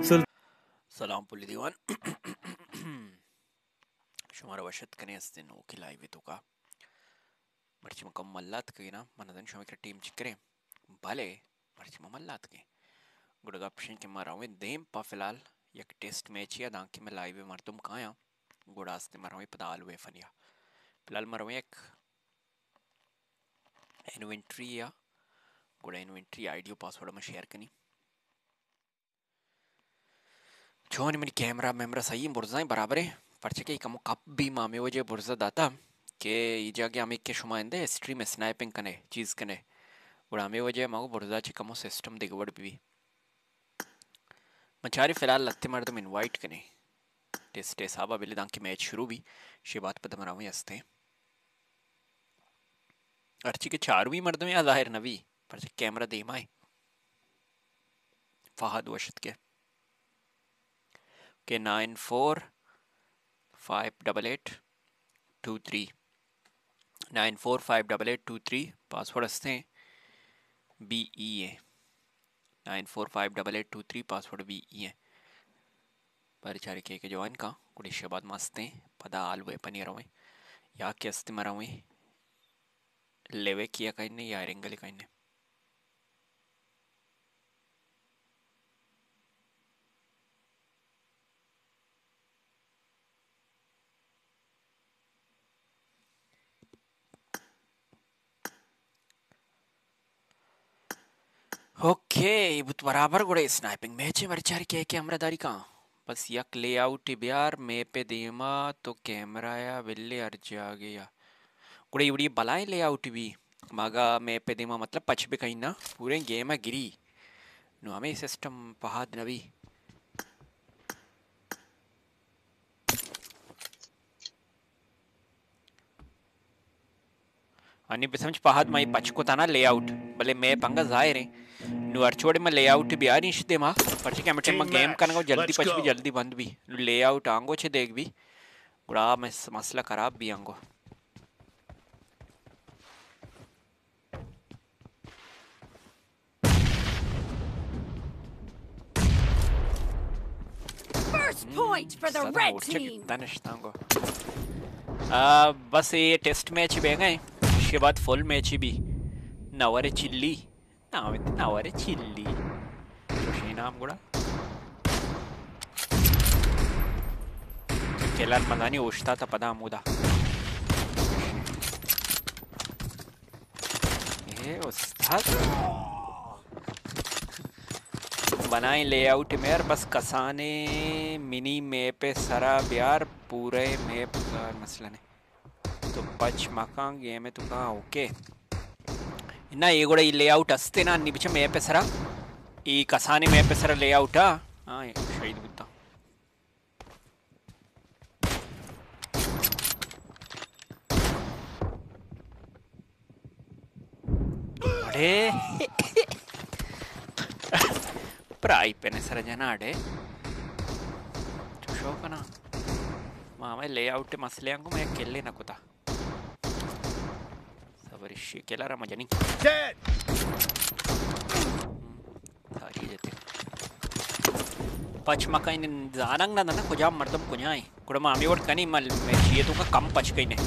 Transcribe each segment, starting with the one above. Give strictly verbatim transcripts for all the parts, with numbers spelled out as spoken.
سلام پولی دیوان شما را وشت کنی هستین و که لایوی تو کا مرچی مکملات که نه من دن شما که ټیم چکره بله مرچی مکملات که good option के मारावे them पा फिलहाल एक टेस्ट मैच या दांकी में लाइव मरतुम काया गुडास्ते मारावे पदाल वे फनिया फिलहाल मारावे एक इन्वेंटरी या गुड़ा इन्वेंटरी आईडी पासवर्ड में शेयर कनी छोन मेरी कैमरा मेमरा सही बुर्जाएं बराबर है परचे के कम कप भी मामे वजह बुर्जा दाता के ये जाके हमें के शुमाइंदे स्ट्रीम स्नाइपिंग कने चीज कने गुड़ा हमें वजह मागो बुर्जा ची कमो सिस्टम दिगवड़ भी मचारी फिलहाल लत्ते मर्दम इनवाइट कने टेस्ट साबा बिले दांकी मैच शुरू भी शे बात पता मरावे हस्ते अर्ची के चारवी मर्दम या जाहिर नवी पर से कैमरा देमाए फहद वशत के के nine four five double eight two three nine four five double eight two three password हस्ते बी ई ए nine four five double eight two three password बी ई है परिचारी के के जवान का कुछ शबाद मस्ते पदा आल वे पनीर हुए या के अस्ते मरा हुए लेवे किया कहीं नहीं या रेंगली कहीं नहीं ओके बुत बराबर गुड़े स्नाइपिंग मैच है परिचारी के के अमरदारी का बस यक लेआउट बियार मे पे देमा तो कैमरा या बिल्ले अर्ज आ गया गुड़े उड़ी बलाएं लेआउट भी मागा मे पे देमा मतलब पच पे कहीं ना पूरे गेम है गिरी नो हमें सिस्टम पहाड़ नवी अन्य पे समझ पहाड़ माई पच को ताना लेआउट भले मैं पंगा जाहिर है नु अर्चोड़े में लेआउट भी आ रही इश्ते माँ पर चिके मटे में गेम करने को जल्दी पच भी जल्दी बंद भी नु लेआउट आंगो चे देख भी गुड़ा में मसला खराब भी आंगो First point for the red team. तनिश्तांगो आ बस ये टेस्ट मैच भी गए इसके बाद फुल मैच भी नवरे चिल्ली नावित नवरे चिल्ली शोशी नाम गुड़ा केलर मदानी उष्टा था पदा मुदा ये उस्ताद बनाए लेआउट में यार बस कसाने मिनी मैप सरा बियार पूरे मैप मसला नहीं तो पच मकान गेम है तो कहाँ ओके इन्ना ये गुड़ा ये लेआउट अस्ते ना निबिच मैप सरा ये कसाने मैप सरा लेआउट हाँ हाँ शहीद बुद्धा अरे प्राई पे ने सर जना अड़े शो का ना मामा लेआउट मसले अंगो मैं केले ना कुता सबरिशी केला रा मजनी सारी जेते पच मका इन जानंग ना ना कुछ आप मर्दम कुन्याई कुड़ा मामी वोट कनी मल मैं चाहिए तो का कम पच कहीं ने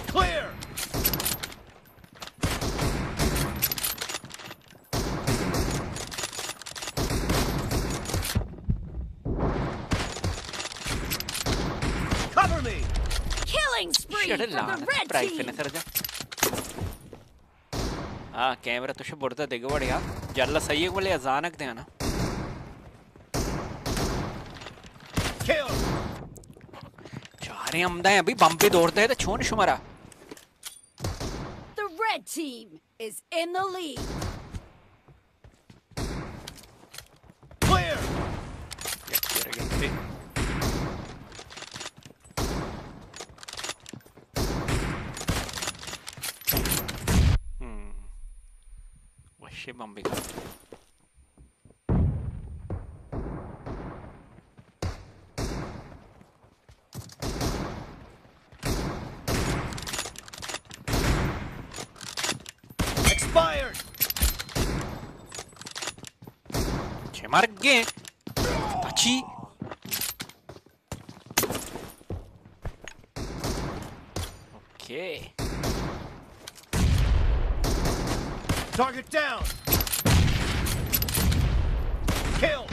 हाँ कैमरा तुझे बुढ़ता देगा बढ़िया जल्ला सही है बोले अचानक दे ना चारे अम्दा अभी बम पे दौड़ते हैं तो छोड़ शुमारा The red team is in the lead. Clear. शे बम्बे का expired छे मार गए सच्ची ओके Target down. Kill.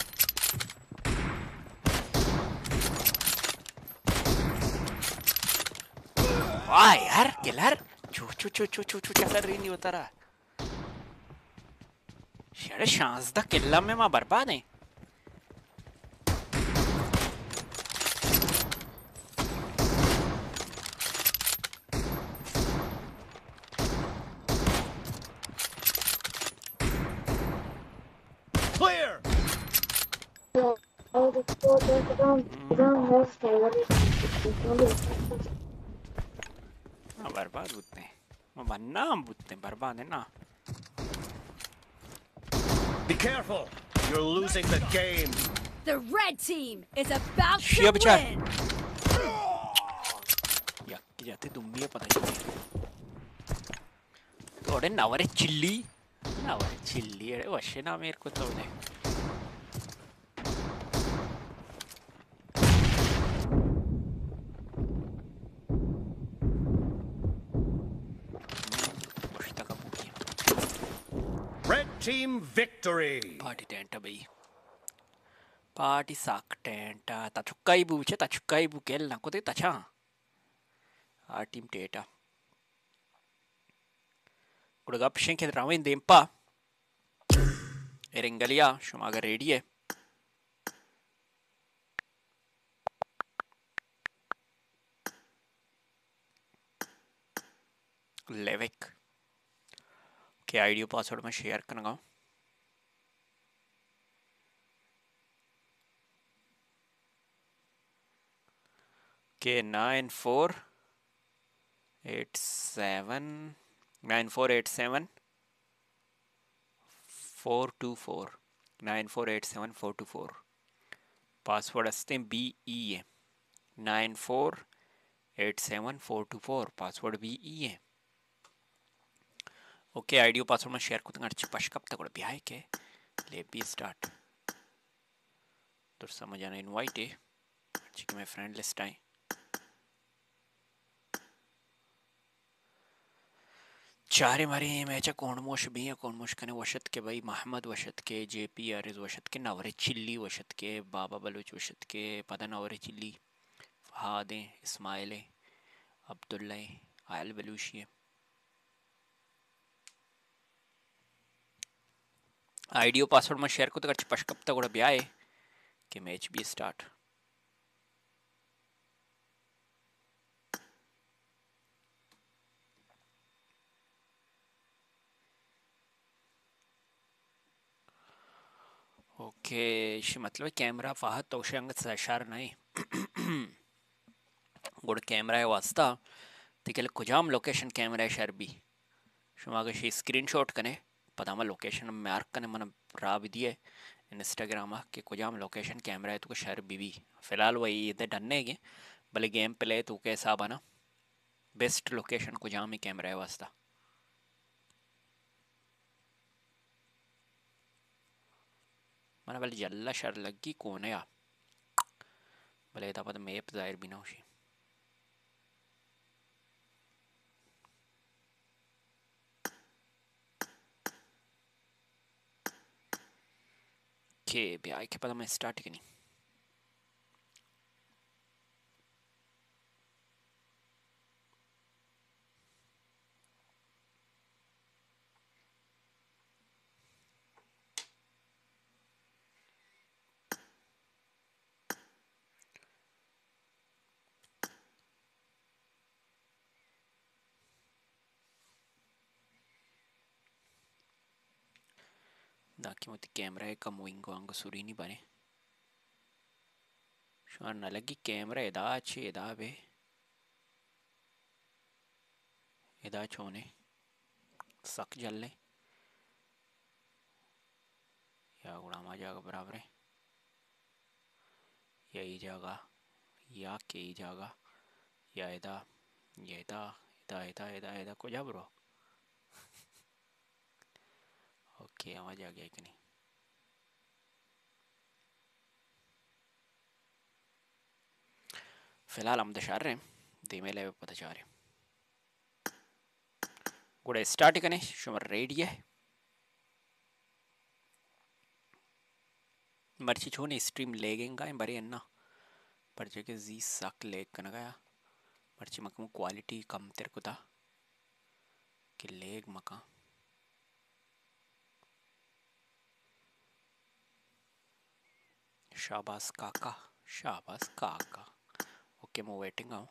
वाह यार किलर चू चू चू चू चू चू चक्कर रही नहीं होता रहा शेरे शांस दा किल्ला में मां बर्बाद है Clear. मां बर्बाद होते हैं मां बनना हम बुत्ते बर्बाद है ना Be careful. You're losing the game. The red team is about to Shia bachar. win. यक्की जाते तुम भी पता चले थोड़े नवरे चिल्ली नवरे चिल्ली अरे वशे ना मेरे को तो ने Red team victory. Party tent भाई पार्टी साक टेंट ताचुकाई बुचे ताचुकाई बुकेल ना को ते ताचा आ टीम टेटा कुड़गा पिशें के रावें देंपा एरेंगलिया शुमागा रेडी है लेविक के आईडी पासवर्ड में शेयर करूंगा के nine four eight seven nine four eight seven four two four nine four eight seven four two four password असते बी ई है nine four eight seven four two four password बी ई है ओके आईडी पासवर्ड में शेयर कुछ अर्ची पशकप तक भी है के ले बी स्टार्ट तो समझ आना इनवाइट है अर्ची के मैं फ्रेंड लिस्ट आए चारे मारे मैच कौन मोश भी है कौन मोश कने वशत के भाई मोहम्मद वशत के जेपी आरिज वशत के नवरे चिल्ली वशत के बाबा बलूच वशत के पता नवरे चिल्ली फहाद इस्माइल अब्दुल्ला आयल बलूशी आईडियो पासवर्ड में शेयर को तो कर पशकप तक भी आए कि मैच भी स्टार्ट ओके इसी मतलब कैमरा फाहत तो उसे अंगत सशार नहीं गुड कैमरा है वास्ता तिकल कुजाम लोकेशन कैमरा है शर भी शुमाग शी स्क्रीनशॉट कने पता मैं लोकेशन में मार्क कने मन राब दिए इंस्टाग्राम के कुजाम लोकेशन कैमरा है तो शर भी भी फिलहाल वही इधर डरने के भले गेम प्ले तो के हिसाब आना बेस्ट लोकेशन कुजाम ही कैमरा है वास्ता मन भले जल्ला शर लगी कौन है या भले इतना पता मैप जाहिर भी ना उसी के भी आई के पता मैं स्टार्ट करनी दाकी मोती कैमरा है कम विंगो अंग सुरी नहीं बने शान न लगी कैमरा इदा अच्छे इदा बे इदा छोने सक जल्ले या उड़ामा जागा बराबर है यही जगह या के जगह या इदा ये इदा इदा इदा इदा इदा को जा ब्रो ओके आवाज आ गया कि नहीं फिलहाल हम दशा रहे धीमे लेवे पता चाह रहे गुड़े स्टार्ट कने शुमर रेडी है मर्ची छोने स्ट्रीम लेगेंगा इन बरे अन्ना पर जगह जी सक लेग कना गया मर्ची मकमु क्वालिटी कम तेरे को था कि लेग मका शाबाश काका शाबाश काका ओके मैं वेटिंग आऊँ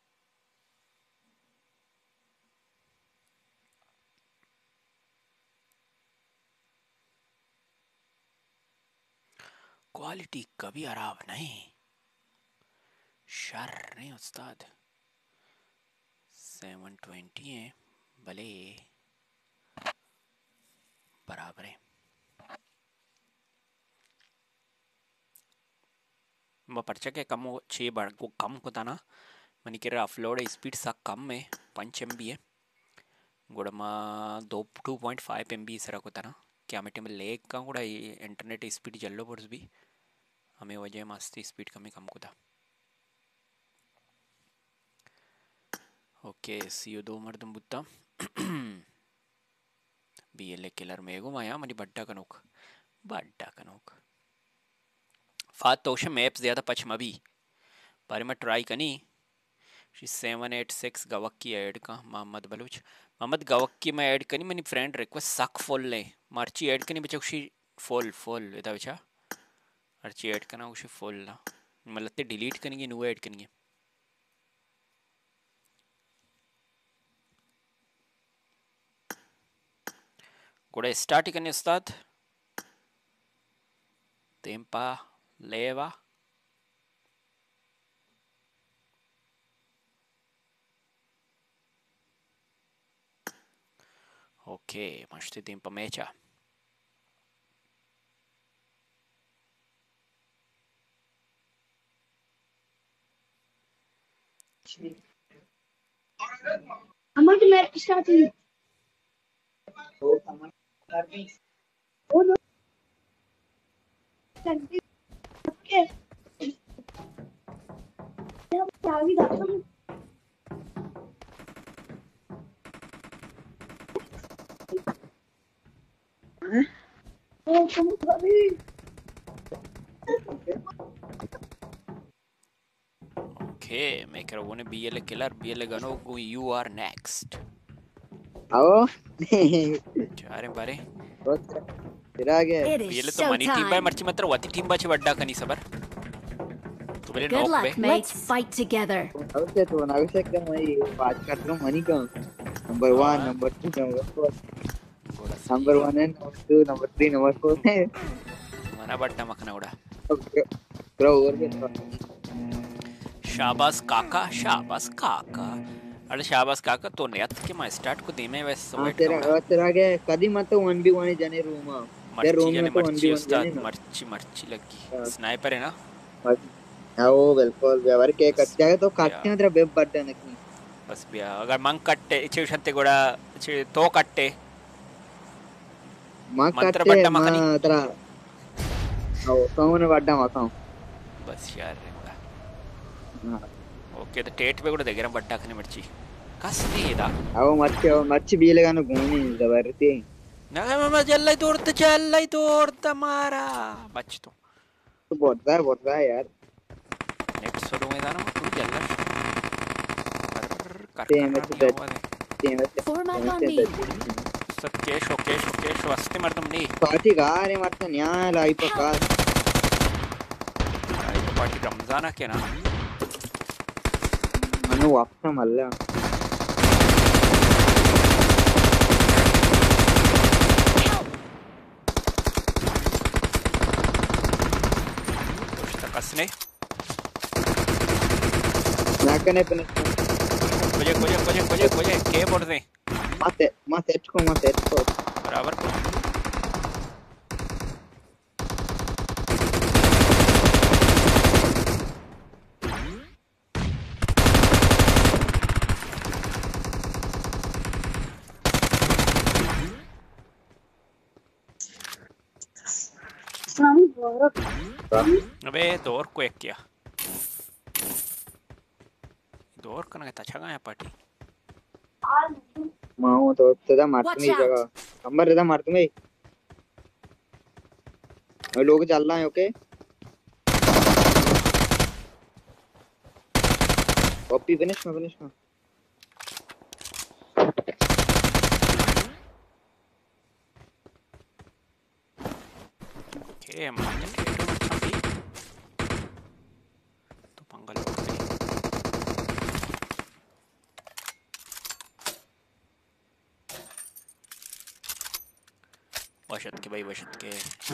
क्वालिटी कभी खराब नहीं शर नहीं उस्ताद सेवन ट्वेंटी है भले बराबर है मैं पर्चा के कम छः बढ़ को कम को था ना मैंने कह अपलोड स्पीड सा कम है पंच एम बी है गुड़ा माँ दो टू पॉइंट फाइव एम बी सरा को था ना क्या मैं टेबल लेग का गुड़ा इंटरनेट स्पीड जल्लो पड़स भी हमें वजह मस्त स्पीड कमी कम को था ओके सी यू दो मर्दम बुत्ता बी एल ए किलर मेगो माया मनी बड्डा कनोक बड्डा कनोक फात तोश मैप्स ज़्यादा पश्चिम अभी पर मैं ट्राई कनी शी सेवन एट सिक्स गवक्की ऐड का मोहम्मद बलूच मोहम्मद गवक्की में ऐड कनी मैंने फ्रेंड रिक्वेस्ट सक फुल ले मार्ची ऐड कनी बच्चा उसी फुल फुल इधर बच्चा मार्ची ऐड करना उसी फुल ना मतलब ते डिलीट करेंगे न्यू ऐड करेंगे गुड़ा स्टार्ट करने उस्ताद तेंपा लेवा ओके मस्त तेंपा मैचा हमारे मैच स्टार्ट हुई तो हमारे ओ नो संदीप के जब आगे दाखल ओ तुम कभी ओके मैं कह रहा हूँ B L A killer B L A गनो यू आर नेक्स्ट आओ चारे बारे तेरा आ गया It B L A is तो मनी टीम बाय showtime. मर्ची मत्र वाती टीम बाचे बड्डा कनी सबर तो पहले Good नॉक luck, पे mates. Fight together. आवश्यक तो आवश्यक है मैं बात कर रहा हूँ मनी का number one number two number four number one है number two number three number four है मना बड्डा मखना उड़ा थ्रो ओवर पे शाबाश काका शाबाश काका अरे शाबाश काका तो नेत के मैं स्टार्ट को धीमे वैसे हाँ वेट तेरा करूँगा तेरा आ गया कदी मत वन बी वन जाने रूम तेरे रूम मर्ची में जाने तो वन मर्ची बी वन उस्ताद जाने ना मर्ची मर्ची लगी स्नाइपर है ना हाँ वो बिल्कुल व्यवहार के कट जाएगा तो काटते हैं तेरा वेब बटन नहीं बस बिया अगर मंग कट्टे इचे उशंते गोड़ा इचे तो कट्टे माँ मंत्र काटते बड्डा माँ मखनी तेरा हाँ कौन बड्डा मखाऊं बस यार रे गोड़ा हाँ ओके तो टेट पे गोड़ा देखें बड्डा खने मर्ची कस नहीं था आओ मच्छी आओ मच्छी भी लगा ना घूमने जबरती ना मैं जल्लाई तोड़ते जल्लाई तोड़ता मारा बच तो तो बहुत रहा है बहुत रहा है यार नेट शुरू में था ना तू जल्ला कर सेम है कर तो सेम है Form up on me. सब केश हो केश हो केश वस्ते मर्दम नहीं पार्टी का रे मत न्याय लाई पका आई तो पार्टी रमजान के ना मनु वापस मल्ला कसने नाकने पे खोजे खोजे खोजे खोजे खोजे के बोल दे मत मत सेट को मत सेट को बराबर अबे दौर को एक किया दौर करना है अच्छा कहाँ है पार्टी माओ तो तेरा मारते Watch नहीं out. जगह अंबर तेरा मारते में और लोग चल रहे हैं ओके कॉपी फिनिश में फिनिश में ओके मारते हैं तो अच्छा भी तो पंगल हो गई वशत के भाई वशत के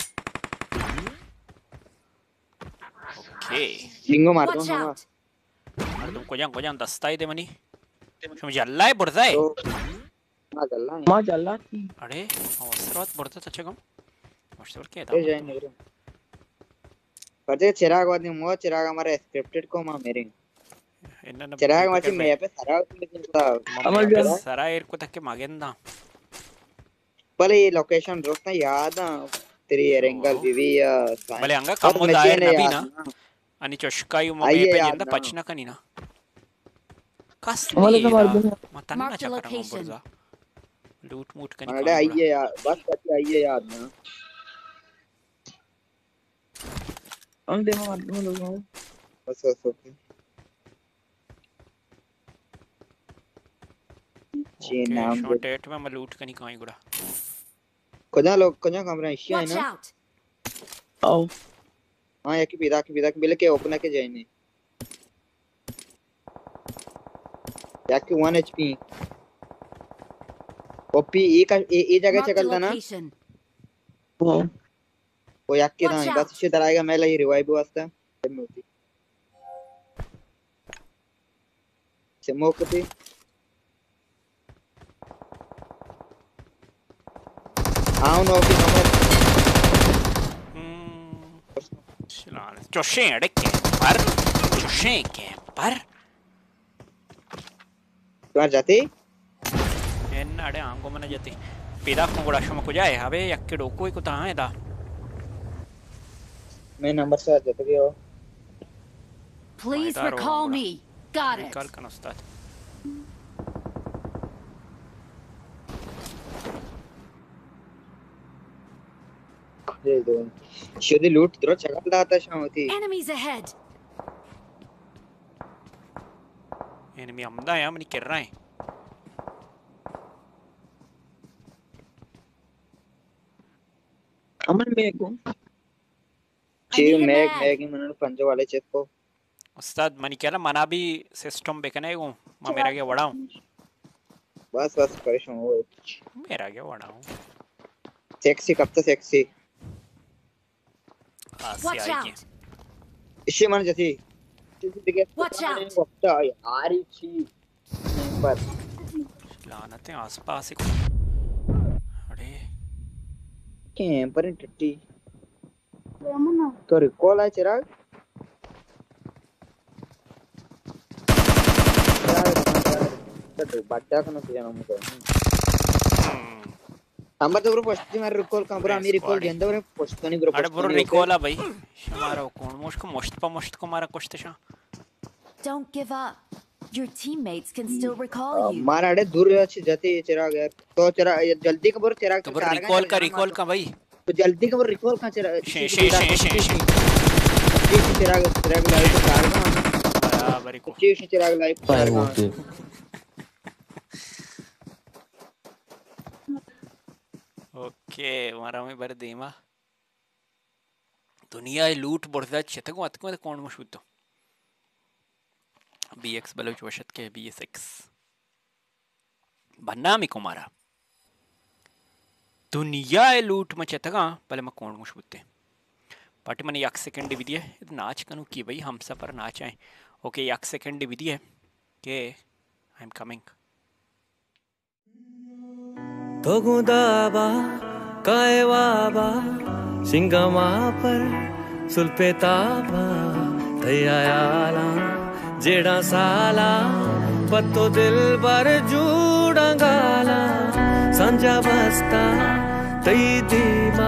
ओके लिंगो मार दो Watch ना out. अरे तुमको जान को जान दस्ता ही दे मनी तुम जल्ला है बुर्दा है तो ना चल रहा है मां चल रहा अरे अवसरवात बुर्दा तो अच्छा कम मशवर के ले जाए नहीं पर जे चिराग वाद नहीं मो चिराग हमारे स्क्रिप्टेड को मां मेरे इन्ना चिराग माची मैं पे सारा लेकिन अमल भी सरा एयर को तक के मागेंदा भले ये लोकेशन रोकना याद ना तेरी एरेंगल बीवी या भले अंगा कमो दायर नबी ना आणि चोशकायु मो आइए पे याद यंदा ना। पचना कनी ना कस अमल का मार दूंगा मतना Mark the चकरा location. बुर्दा लूट मूट कनी अरे आइए यार बस बस आइए याद ना हम दे मार दूंगा लोगों बस बस ओके जी नाम दे डेट में मैं लूट कनी काई गुड़ा कोना लोग कोना कमरा इश्यू है Watch ना out. आओ हां याकी पिदा की पिदा की मिल के ओपन के जाइने याकी वन एचपी ओपी ए का ए ए जगह Mark the चलता ना location. आओ वो याकी ना Watch बस इसे डराएगा मैं लाई रिवाइव वास्ता में होती से मोकती आओ नो की नंबर चलान चोशे अड़े के पर चोशे के पर तुम्हार जाती एन अड़े आंगो मने जति पिदा को गुड़ा शम को जाए हवे यक्के डोको को ता है दा मैं नंबर से जाते भी हो Please Maidaro recall Angora. me. Got it. निकाल कन उस्ताद ये दो शुद्ध लूट द्रो चगल आता शाम होती Enemies ahead. एनिमी अमदा या मनी कर रहा है अमल में को I जी need a mag mag. Mag ही मनन पंजो वाले चेक को उस्ताद मनी क्या ना मना भी सिस्टम बेकने को मैं मेरा क्या वड़ा हूँ बस बस परेशान हो मेरा क्या वड़ा हूँ सेक्सी कब तक सेक्सी आसे Watch आएगी out. इसी मन जैसी Watch out. वक्त यार ही छी पर लानते हैं आसपास ही को अरे कैंपर टट्टी तो रिकॉल है चिराग तो बट्टा कनो जाना मुझे अंबर तो ग्रुप पोस्ट मार रिकॉल का पूरा मेरी रिकॉल गेंदा और पोस्ट नहीं ग्रुप अरे बुरो रिकॉल भाई हमारा कौन मोस्ट को मोस्ट पा मोस्ट को मारा कुछ तशा Don't give up. Your teammates can still recall you. मारा अड़े दूर अच्छी जाती है चिराग यार तो चिराग जल्दी का बोल चिराग तो बुरो रिकॉल का रिकॉल का भाई तो जल्दी का बोल रिकॉल का चिराग शे शे शे शे शे चिराग चिराग लाइव को कार का बराबर को चीज चिराग लाइव को कार का ओके मारा में बर देमा दुनिया लूट बढ़ता चतक मत को कौन मुशुतो बीएक्स बलोच वशत के बीएसएक्स बन्ना मी को मारा दुनिया लूट में चतका पहले मैं कौन मुशुते पार्टी मैंने एक सेकंड विधि है नाच कनु की भाई हम सब पर नाच आए ओके एक सेकंड विधि है के आई एम कमिंग ತೊಗುದಾಬಾ ಕಾಯವಾಬಾ ಸಿಂಗಮಾಪರ್ ಸುಲ್ಪೆತಾಬಾ ತಯ್ಯಾಯಾಲ जेड़ा साला पत्तो दिल बर जूडंगाला संजा बस्ता तई दीमा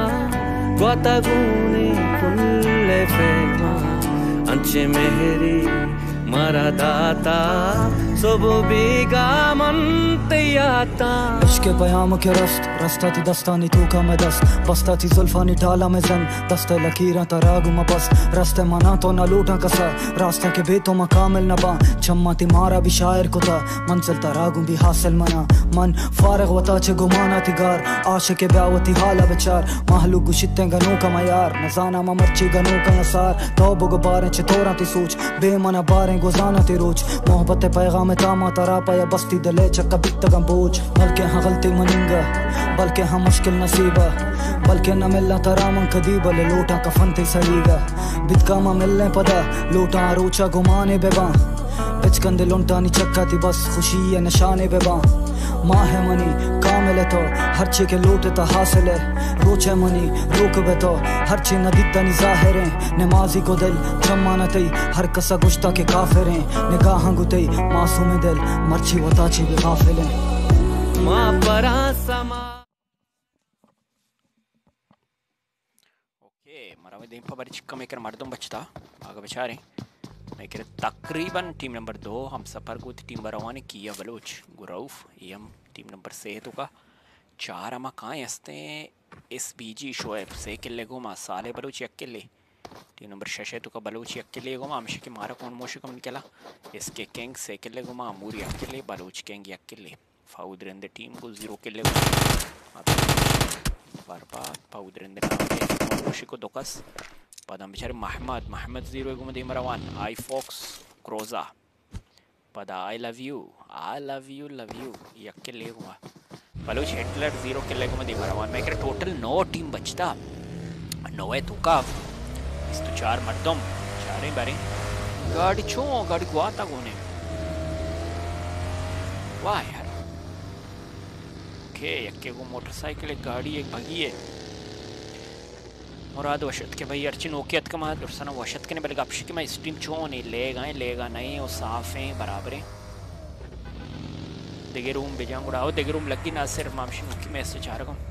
ग्वाता गुने कुल्ले फेमा अंचे मेहरी मारा दाता सबो बीगा मन तयाता इश्क पयाम के रस्त रस्ता ती दस्तानी तू का मैं दस्त बस्ता ती जुल्फानी ढाला में जन दस्ते लकीरा तरागु में बस रास्ते मना तो न लूटा कसा रास्ता के बेतो में कामिल न बा चम्मा ती मारा भी शायर को था मंजिल तरागु भी हासिल मना मन फारग वता चे गुमाना ती गार आशिक ब्यावती हाला बेचार महलू गुशिते गनों का मयार नजाना मा मर्ची गनों का नसार तो बुगबारें चे तोरा ती सोच बेमना बारें गुजाना ती रोज मोहब्बत पैगाम तामा तरा पाया बस्ती दले चक्का बिकता बोझ बल्कि हाँ गलती मनिंगा बल्कि हाँ मुश्किल नसीबा बल्कि न मिलना तरा मन कदीबा ले लोटा कफन ते सरीगा बिदकामा मिलने पदा लोटा रोचा गुमाने बेबा बिचकंदे लुंटानी चक्का ती बस खुशी है निशाने बेबा माँ है मनी कामिल तो हर चे के लोटे ता हासिल है रोचे मनी रोक बे तो हर चे न दिखता नी जाहिर है नमाजी को दिल जमाना तई हर कसा गुश्ता के काफिर हैं निगाहां गुतई मासूम दिल मर्ची वता चे बे गाफिल हैं माँ परा समा ओके मरा में देंपा बारी चिक्का मेकर मर्दम बचता आगे बेचारे मैं कह तकरीबन टीम नंबर दो हम सफ़र को टीम बरवाने किया बलोच गुरौफ यम टीम नंबर से तो का चार अमा कहाँ हंसते एस बी जी शोएब से किले गुमा साले बलोच यक्ले टीम नंबर शशे तो का बलोच यक्ले गुमा हमशे के मारा कौन मोशे कम निकला इसके किंग से किले गुमा अमूर यक्ले बलोच किंग यक्ले फाउदरंद टीम को जीरो किले बर्बाद फाउदरंद नाम मोशे को दोकस पदम बिचारे महमद महमद जीरो एगो मदे मरवान आई फॉक्स क्रोजा पदा I love you I love you love you यक्के ले गुमा बलोच हिटलर जीरो के ले मदे मरवान मैं कह टोटल नौ टीम बचता नौ है तो का इस तो चार मर्दम चारे बारे गाड़ी छो गाड़ी गुआता कोने वाह यार ओके यक्के को मोटरसाइकिल एक गाड़ी एक भगी है मुराद वशत के भाई अर्चिन ओकेत का माद दुर्सना वशत के ने बल गपश के मैं स्ट्रीम चो नहीं लेगा है लेगा नहीं वो साफ है बराबर है देगे रूम बेजांग उड़ाओ देगे रूम लगी ना सिर्फ मामशी मुक्की मैं इससे चाह रहा हूँ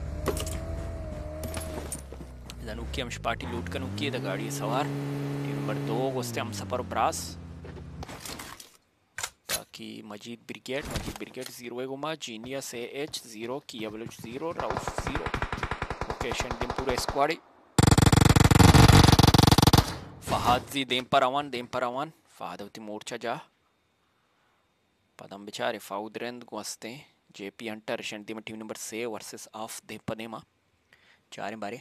इधर उक्की हमश पार्टी लूट कर उक्की है गाड़ी सवार टीम नंबर दो गोस्ते हम सफर ब्रास ताकि Majeed brigade Majeed brigade zero है गुमा जीनियस ए एच जीरो किया Baloch zero Rauf zero okay शंडिम पूरे स्क्वाडी फहाद जी देम पर अवन देम पर अवन फहादवती मोर्चा जा पदम बिचारे फाउदरेंद गोस्ते जेपी हंटर शंटी में टीम नंबर से वर्सेस ऑफ देम पदेमा चारे बारे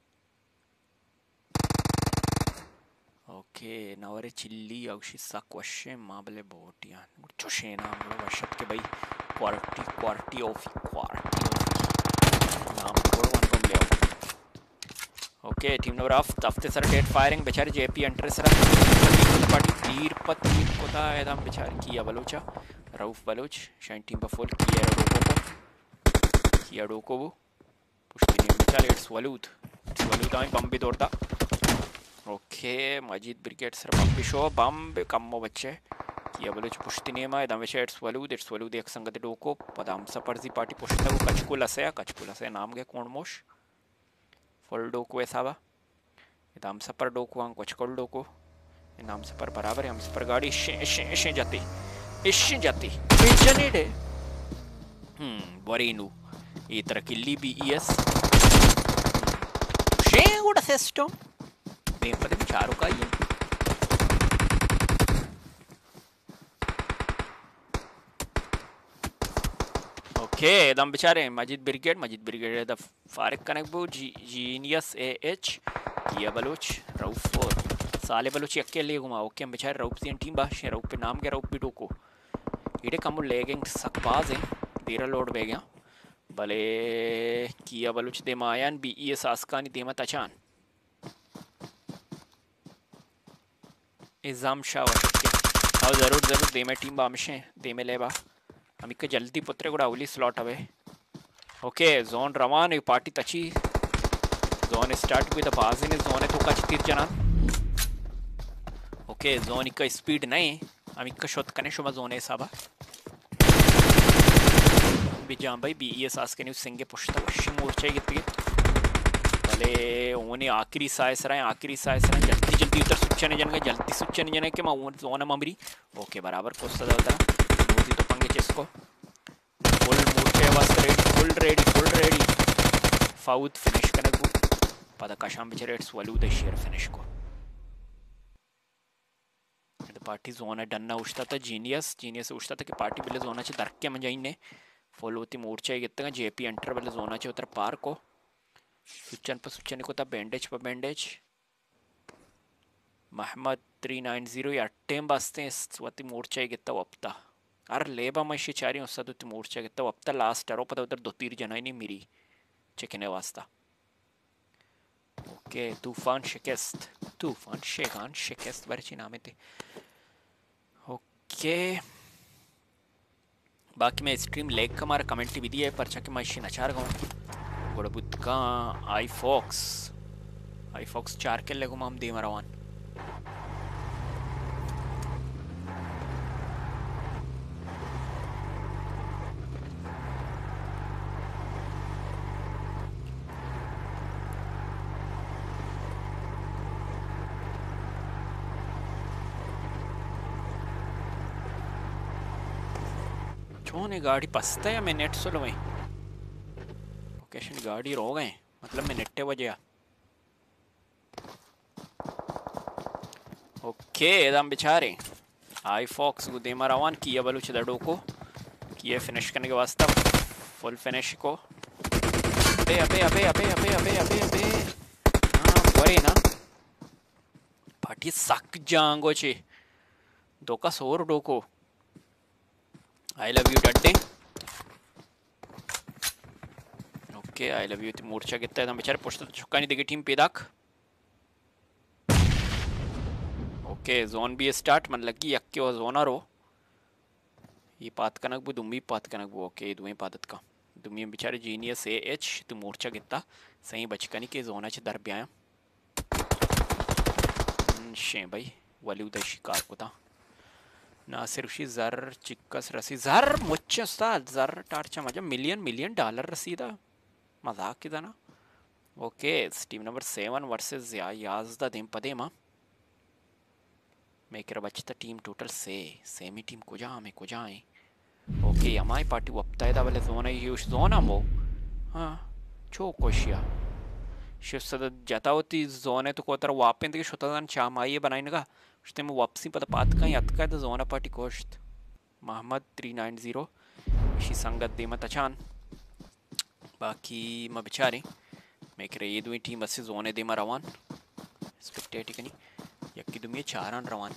ओके नवरे चिल्ली औशी सा क्वेश्चन माबले बोटियां चोशेना मुझे वर्षत के भाई क्वार्टी क्वार्टी ऑफ क्वार्टी नाम कोड वन कम ले ओके टीम नंबर ऑफ तफ्ते सर डेट फायरिंग बेचारे जेपी एंटर सर पार्टी तीर पत्ती कोता एकदम बेचारे किया बलोचा रऊफ बलोच शाइन टीम पर फुल किया डोको को किया डोको वो पुष्टि ने बेचारे इट्स वलूद इट्स वलूद आए बम भी तोड़ता okay Majeed brigade sir bomb भी शो बम भी कम्मो बच्चे किया बलोच पुष्टि ने माय दम बेचारे इट्स वलूद इट्स वलूद एक संगत डोको पदाम सपर्जी पार्टी पुष्टि को कचकुला से कचकुला से नाम के कौन मोश फुल डोको ऐसा बा इदाम सपर डोको आंग कचकुल डोको इनाम सपर बराबर है हम सपर गाड़ी शे शे शे जाती इश्श जाती बेचने डे हम्म वरीनु ये तरह किल्ली बी ई एस शे गुड सिस्टम दें पते चारों का ये ओके दम बेचारे Majeed brigade Majeed brigade the फारिक कनेक्ट बो जी जीनियस ए एच किया बलोच रऊफ फोर साले बलोच अकेले घुमा ओके हम बेचारे रऊफ सी टीम बाश है रऊफ पे नाम के रऊफ भी डोको इडे कम लेगेंग सकबाज है देरा लोड बे गया भले किया बलोच दे मायान बी ई एस आसकानी देमा तचान इजाम शाह वशत के और ज़रूर ज़रूर दे में टीम बामशे दे में लेबा हम इक जल्दी पुत्रे को अवली स्लॉट अवे ओके जोन रवान है पार्टी तची जोन स्टार्ट विद बाजी ने जोन है तो कच तीर जना ओके जोन इक स्पीड नहीं हम इक शॉट कने शुमा जोन है साबा बिजाम भाई बी ई एस आस के न्यूज़ सिंगे पुष्टा वशी मोर्चा गित्ती बले ओने आखिरी साइस रहे आखिरी साइस रहे जल्दी जल्दी उतर सुच्चने जन गए जल्दी सुच्चने जने के मा जोन ममरी ओके बराबर कोस्ता होता मोदी तो पंगे चेस्को फुल मूर्चे वास ready full ready full ready फाउथ फिनिश कनगु पद कशाम बिचरेट्स वलू द शेयर फिनिश को द पार्टी जोन डन्ना उष्टा था जीनियस जीनियस उष्टा था कि पार्टी बिले जोना चे दरके मंजाइने फुल होती मूर्चे गित्तगा जेपी एंटर बिले जोना चे उतर पार को सुचन पर सुचन को ता बैंडेज पर bandage Mohammad three nine zero या टेम बसते स्वती मोर्चा गित्ता वप्ता अरे लेबा मशी चारी उस सदुती मोर्चा गित्ता वप्ता लास्ट अरो पता उधर दो तीर जनाई नहीं मिरी चिकने वास्ता ओके तूफान शिकस्त तूफान शेखान शिकस्त बरची नामे थे ओके बाकी मैं स्ट्रीम लेग का मारा कमेंट भी दिया है पर चाके मशी नचार गाऊं बड़ा बुद्ध का आई फॉक्स आई फॉक्स चार के लेगो माम दे मरवान छोने गाड़ी पसता है मैं नेट सोलो में लोकेशन गाड़ी रो गए मतलब मैं नेट्टे वजह ओके दम बेचारे आई फॉक्स को दे मरावान किया बलूच दड़ो को किया फिनिश करने के वास्ते फुल फिनिश को अबे अबे अबे अबे अबे अबे अबे अबे हाँ वही ना पार्टी सक जांगो चे दो का सोर डोको आई लव यू डट्टे ओके आई लव यू ती मोर्चा कितना है बेचारे पोस्ट छक्का नहीं देगी टीम पेदाक ओके जोन भी स्टार्ट मन लगी यक्के और जोन रो ये पात कनक बु दुम्बी पात कनक बु ओके दुमे पादत का दुम्बी बेचारे जीनियस ए एच तू मोर्चा कितना सही बचकनी के जोना च दर ब्याया शे भाई वली उदय शिकार को था नासिर उशी जर चिक्कस रसी जर मुच्चस्ता जर टार्चा मजा मिलियन मिलियन डॉलर रसीदा मजाक की ना okay team number seven versus या याजदा देम पदेमा मेकर बचता टीम टोटल से सेमी टीम कुजा हमें कुजा है ओके हमारी पार्टी वप्ता है वाले जोन यूश जोन मो हाँ चो कोशिया शिव जता होती जोन है तो कोतर वापें तक शुतदान चाम आइए बनाने का उसने में वापसी पता पात का याद का तो जोना पार्टी कोश्त मोहम्मद थ्री नाइन ज़ीरो इसी संगत दे मत अचान बाकी मैं बेचारे मैं कह रही ये दुई टीम बस जोने दे मैं रवान स्पेक्टेट कनी यक्की दुमी चारान रवान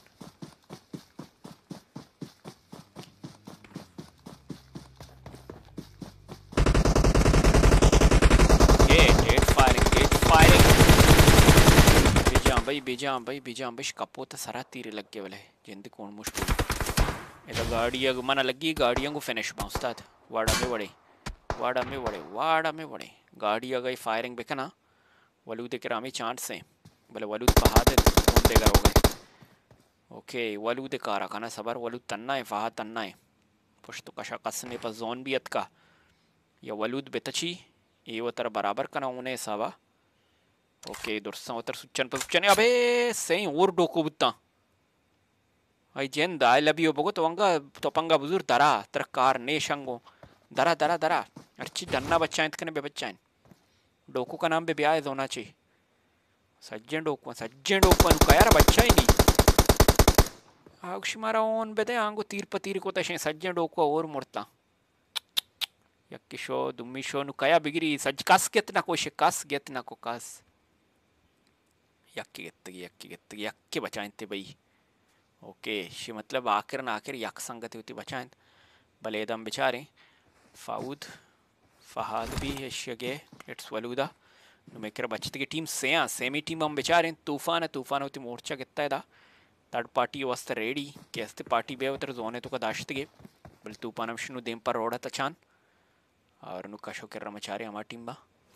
भाई बेजाम भाई बेजाम भाई कपोत सारा तीर लग गए वाले जिंदगी कौन मुश्किल इधर गाड़ियाँ मना लगी गाड़ियों को फिनिश पहुँचता था वाड़ा में बड़े वाड़ा में बड़े वाड़ा में बड़े गाड़ियाँ गई फायरिंग बेकना वलूद के रामी चांद से बोले वलूद फहाद कौन देगा हो गए ओके वलूद कारा खाना सबर वलूद तन्ना है फहाद तन्ना है पुश्तो कशा कसने पर जोन भी अत का या वलूद बेतची ये वो तरह बराबर कना उन्हें सावा ओके दुर्सा उतर सुचन पर सुचन अबे सही और डोको बुत्ता आई जेन दाई लबी हो बगो तो वंगा तो पंगा बुजुर्ग दरा तर कार ने शंगो दरा दरा दरा अच्छी डन्ना बच्चा है इतने बे बच्चा है डोको का नाम बे ब्याह है जोना ची सज्जन डोको सज्जन डोको नु यार बच्चा ही नहीं आगुश मारा ओन बेदे आंगो तीर पतीर को तशे सज्जन डोको और मुर्ता यक्की शो दुम्मी शो नु कया बिगरी सज कस कितना कोई कस कितना को कस यक्की गित्तगी यक्की गित्तगी यक्की बचाएं थे भाई ओके शी मतलब आखिर ना आखिर यक संगति होती बचाएं भले दम बेचारे फाउद फहाद भी है शगे इट्स वलूदा मेकर बचते की टीम से आ सेमी टीम हम बेचारे तूफान है तूफान होती मोर्चा कितना है दा थर्ड पार्टी वास्ते रेडी कैसे पार्टी बे उतर जोने तो का दाश्तगे बल तूफान हम शुनु देम पर रोड़ा तचान और नु कशो कर रमचारे हमारी टीम बा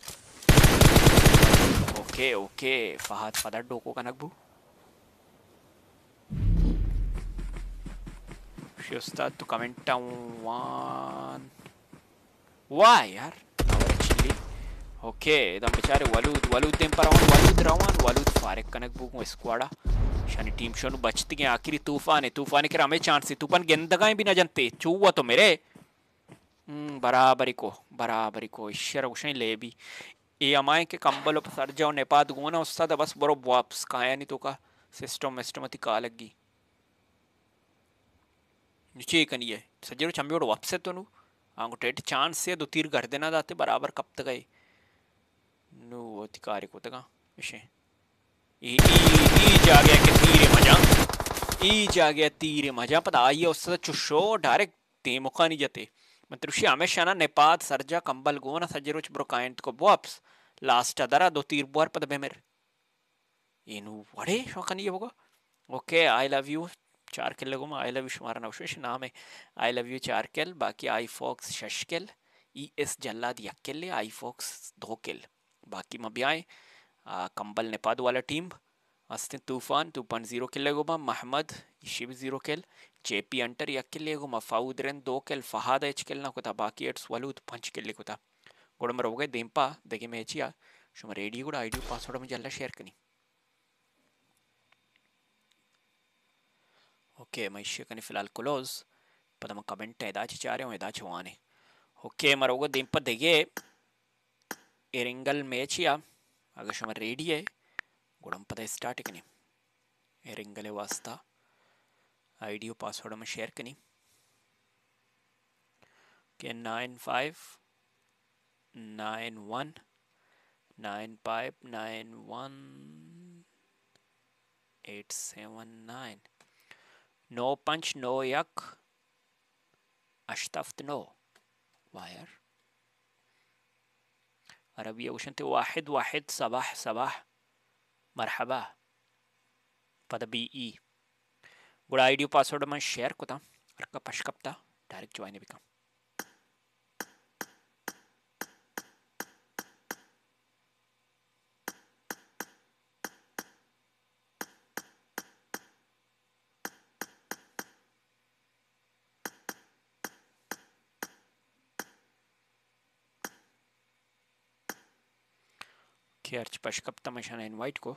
ओके ओके फहाद पदर डोको का नकबू उस्ताद तो कमेंट वन वाह यार actually Oke, dan bicara Walud, Walud dem parawan, Walud rawan, Walud फारिक कनक बुक में स्क्वाडा शानी टीम शोन बचती हैं आखिरी तूफान है तूफान के रामे चांस है तूफान गेंदगाएं भी न जनते चुवा तो मेरे हम्म बराबरी को बराबरी को इश्शर उशें ले भी ये अमाए के कंबल पर सर जाओ नेपाद गुना उससा तो बस बरो वापस काया नहीं तो का सिस्टम सिस्टम अति का लगी नीचे कनी है सजेरो चंबियोड़ वापस तो नु आंगो टेट चांस से दो तीर कर देना दाते बराबर कब तक गए नो अधिकारी को तक विषय ई ई जा गया के तीरे मजा ई जा गया तीरे मजा पता आइए उससे चुशो डायरेक्ट ते मुका नहीं जाते मतलब शी हमेशा ना नेपाद सरजा कंबल गोना सजेरो च ब्रोकाइंट को वापस लास्ट अदरा दो तीर बुआर पता बेमेर इनु वड़े शौकन ये होगा ओके आई लव यू चार किल लगो आई लव यू शुमारा नवशेष नाम है आई लव यू चार किल बाकी आई फॉक्स शश किल ई एस जल्लाद एक किल आई फॉक्स दो किल बाकी मबियाए कंबल नेपाद वाला टीम अस्ते तूफान तूफान जीरो किल लगो बा महमद इशी भी जीरो किल जेपी अंटर एक किल लगो मफाउद रेन दो किल फहाद एच किल ना कोता बाकी एट्स वलूद पंच किल कोता गोडमर हो गए देंपा देखे मैचिया शुम रेडियो కూడా ఐడి పాస్వర్డ్ में जल्ला शेयर कनी ओके मैं इश्य कनी फिलहाल क्लोज पदम कमेंट एदाची चारे हूं एदाची वाने ओके मरोगो देंपा देगे एरिंगल मैचिया अगर शुम रेडी है गोडम पदा स्टार्ट कनी एरिंगले वास्ता आईडी पासवर्ड में शेयर कनी के nine five nine one nine five nine one eight seven nine नो पंच नो यक अश्तफ्त नो वायर अरबिया उशंते वाहिद वाहिद सबाह सबाह मरहबा पद B E good ID password में शेयर कोता रक्का पशकप्ता डायरेक्ट ज्वाइन बिकम अर्च पशकप्ता मशान इनवाइट को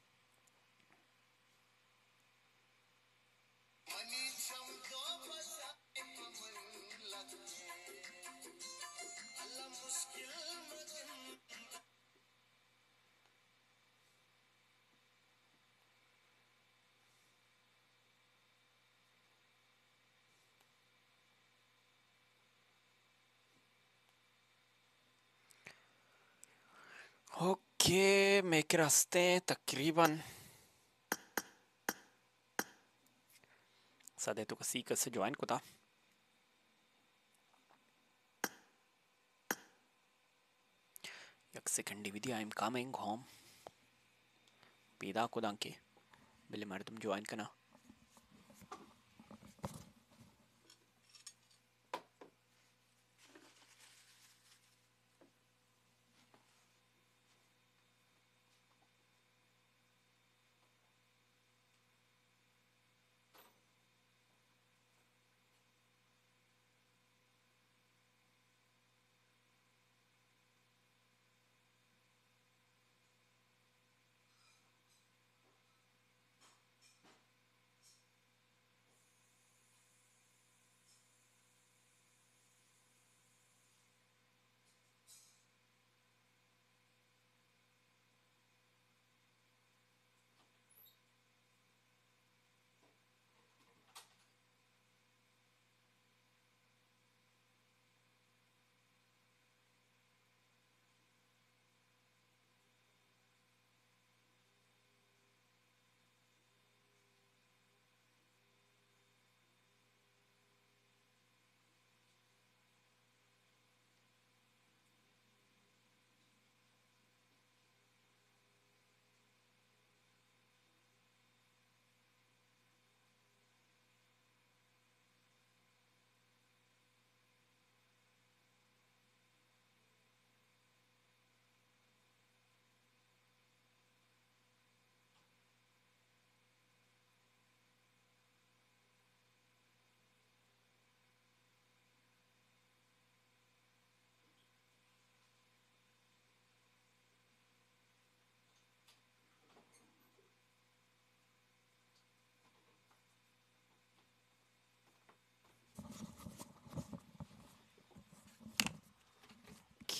ओके मैं के रास्ते तकरीबन सदे तो कसी कसे ज्वाइन को था एक सेकंड विधि आई एम कमिंग होम पीदा को दांके बिले मार तुम ज्वाइन करना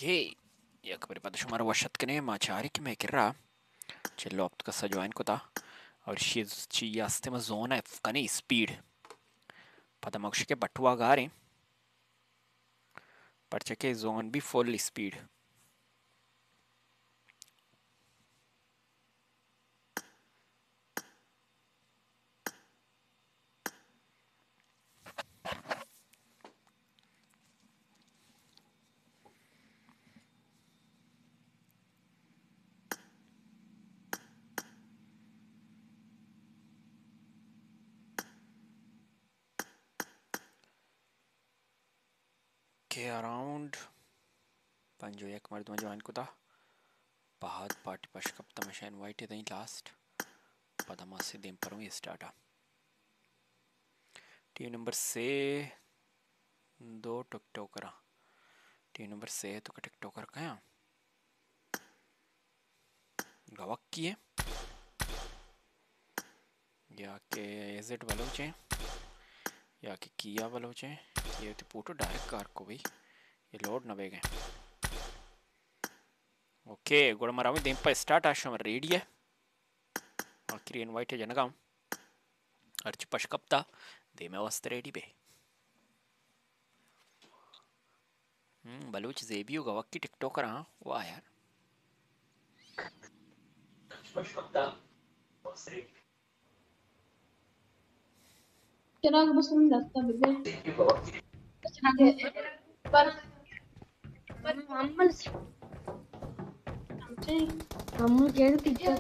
Okej, yakbari shumara washatkane machari ki mekirra cello opt kassa join kota और shiz chi yaste ma zone f kane speed pada makshike batwa gare parchake zone bi full speed के around पंजो एक मर्द में join कुता बाद party पशकप तमशा इनवाइट है लास्ट पदमा से देम पर ये स्टार्ट टीम नंबर से दो टिकटॉकर टीम नंबर से तो टिकटॉकर का है गवक की है या के एजेट बलोचे या के किया बलोचे ये तो पूटो डायरेक्ट कार को भी ये लोड ना बेगे ओके गोड़ मरावी देम पर स्टार्ट आशम रेडी है आखिरी इनवाइट है जनगाम अर्च पशकप्ता देम अवस्था रेडी बे हम्म बलूच जेबियो गवक की टिकटॉकर हाँ वाह यार पशकप्ता चिराग बस नहीं लगता बिल्कुल पर पर अम्मल अम्मल क्या टीचर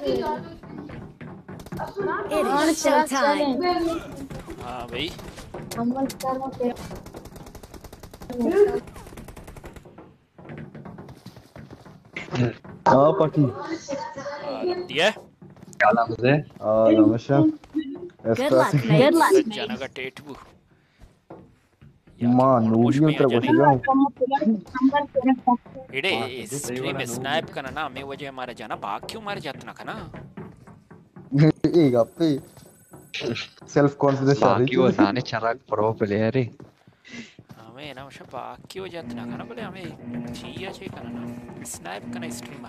It is showtime. हाँ भाई अम्मल चलो फिर हाँ पकी दिया क्या नाम है आ नमस्कार Good luck, mate. Good luck, mate. जाना का टेटू मां नूडियल तेरे को जाऊं इडे स्ट्रीम स्नैप करना ना मैं वजह हमारा जाना भाग क्यों मार जातना खाना एक आपे सेल्फ कॉन्फिडेंस आ रही बाकी वो साने चराग प्रो प्लेयर है हमें ना वशा भाग क्यों जातना खाना बोले हमें चाहिए चाहिए करना ना स्नैप करना स्ट्रीम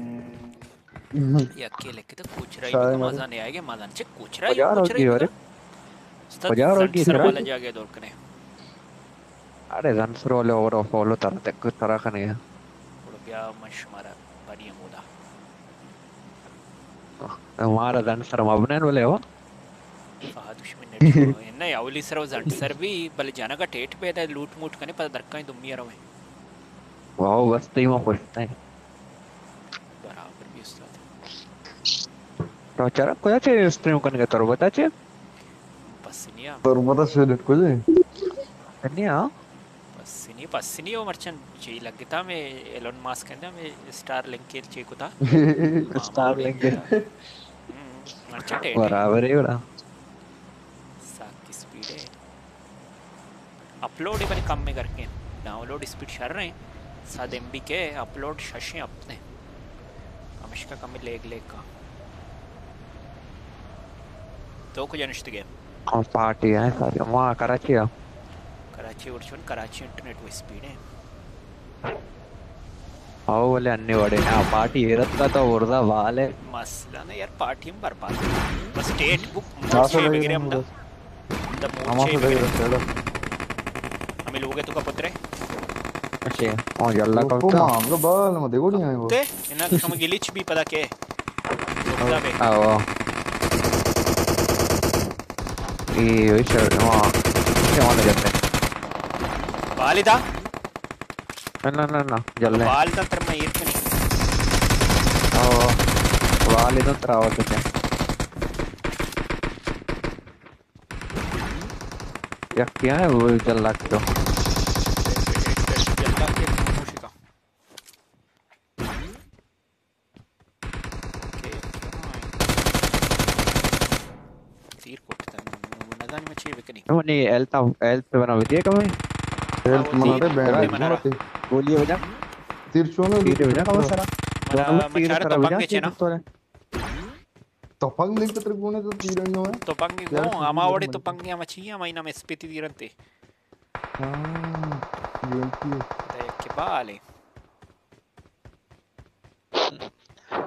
ये अकेले के तो कुछ रही भी मजा नहीं आएगा मजा नहीं कुछ रही कुछ रही अरे पजार और की सर वाला जाके दौड़ करने अरे रन फॉर वाले ओवर फॉलो तरह तक कुछ तरह का नहीं है उड़ गया मशमारा बढ़िया मोदा हमारा रन सर मबने वाले हो फहद दुश्मन ने नहीं अवली सर जंट सर भी बल जाना का टेट पे था लूट मूट करने पर दरका ही दुमिया रहे वाह बस तो ही वहाँ पहुँचता है बराबर भी उस्ताद तो चरा कोई अच्छे स्ट्रीम करने का तोर बता चे पसनिया तोर बता शेडेट को जे पसनिया पसनी पसनी वो मर्चेंट चाहिए लग गया मैं एलोन मास्क कहता मैं स्टार लिंक के चाहिए को था स्टार लिंक मर्चेंट है बराबर है बड़ा सात की स्पीड है अपलोड ही बड़े कम में करके डाउनलोड स्पीड शर रहे सात एमबी के अपलोड शशे अपने हमेशा कम में लेग लेग का तो कुछ अनिश्चित गया और पार्टी है सारी वहाँ कराची है कराची उर्चन कराची इंटरनेट वो स्पीड है आओ बोले अन्य बड़े ना पार्टी हेरत का तो उर्दा वाले मसला ना यार पार्टी में बर्बाद बस स्टेट बुक मोचे वगैरह हम द द मोचे वगैरह हमें लोगे तो का पुत्रे अच्छे और जल्ला का तो मामला बाल में देखो नहीं आए वो ते इना हम गिलिच भी पता के आओ ये वैसे वहाँ क्या वाला जाते हैं वालिदा ना ना ना जल्ले वाल का तरह ये तो नहीं आओ वालिदा तराव तो क्या क्या क्या है वो जल्ला तो जल्ला के मुशिका तीर कोट नदान में चाहिए बिकनी वो नहीं एल्टा एल पे बना दिया कम हेल्थ मनाते बैठ गोली बजा तीर चोने तीर बजा कम सारा मचार तो पंगे छे ना तो पंग लिंक तेरे कोने तो तीर नहीं है तो पंगे गो अमावड़े तो पंगे मचिया महीना में स्पीति तीरंते हां यूएमपी देख के बाले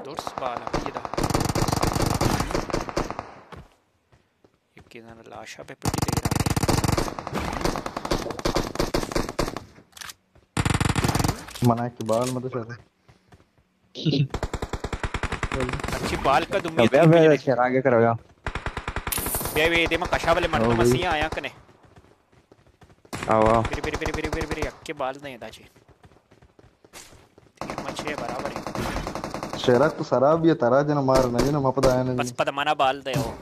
Dors bala vida. Yekina lasha pe patti de rani. मना के बाल मत शायद अच्छी बाल का दुम्मी बे बे शेर आगे करो या बे बे दे म कशा वाले मरतो मसिया आया कने आवा बिरी बिरी बिरी बिरी बिरी बिरी अक्के बाल नहीं दाची तीर मच्छे बराबर है शेरा तो शराब ये तारा जन मार ना जन मपदा आया बस पद मना बाल दे हो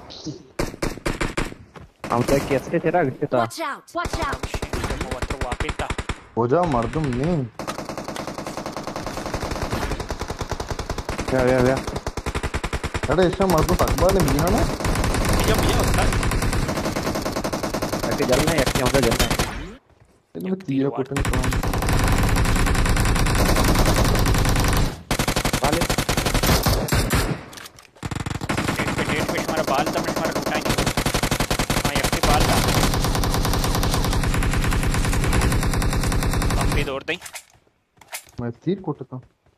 हम तो कैसे तेरा गिरता Watch out! Watch out! वो तो वापिता हो जा मर्दम नहीं या या या अरे ऐसा मर्दम तकबा ने बिना ना ये ये होता है ऐसे जलना है ऐसे होता जलना है इनमें तीर कोटन काम वाले डेट पे डेट पे हमारा बाल तब हमारा टूटा ही नहीं हां ये के बाल हम भी दौड़ दई मैं तीर कोटता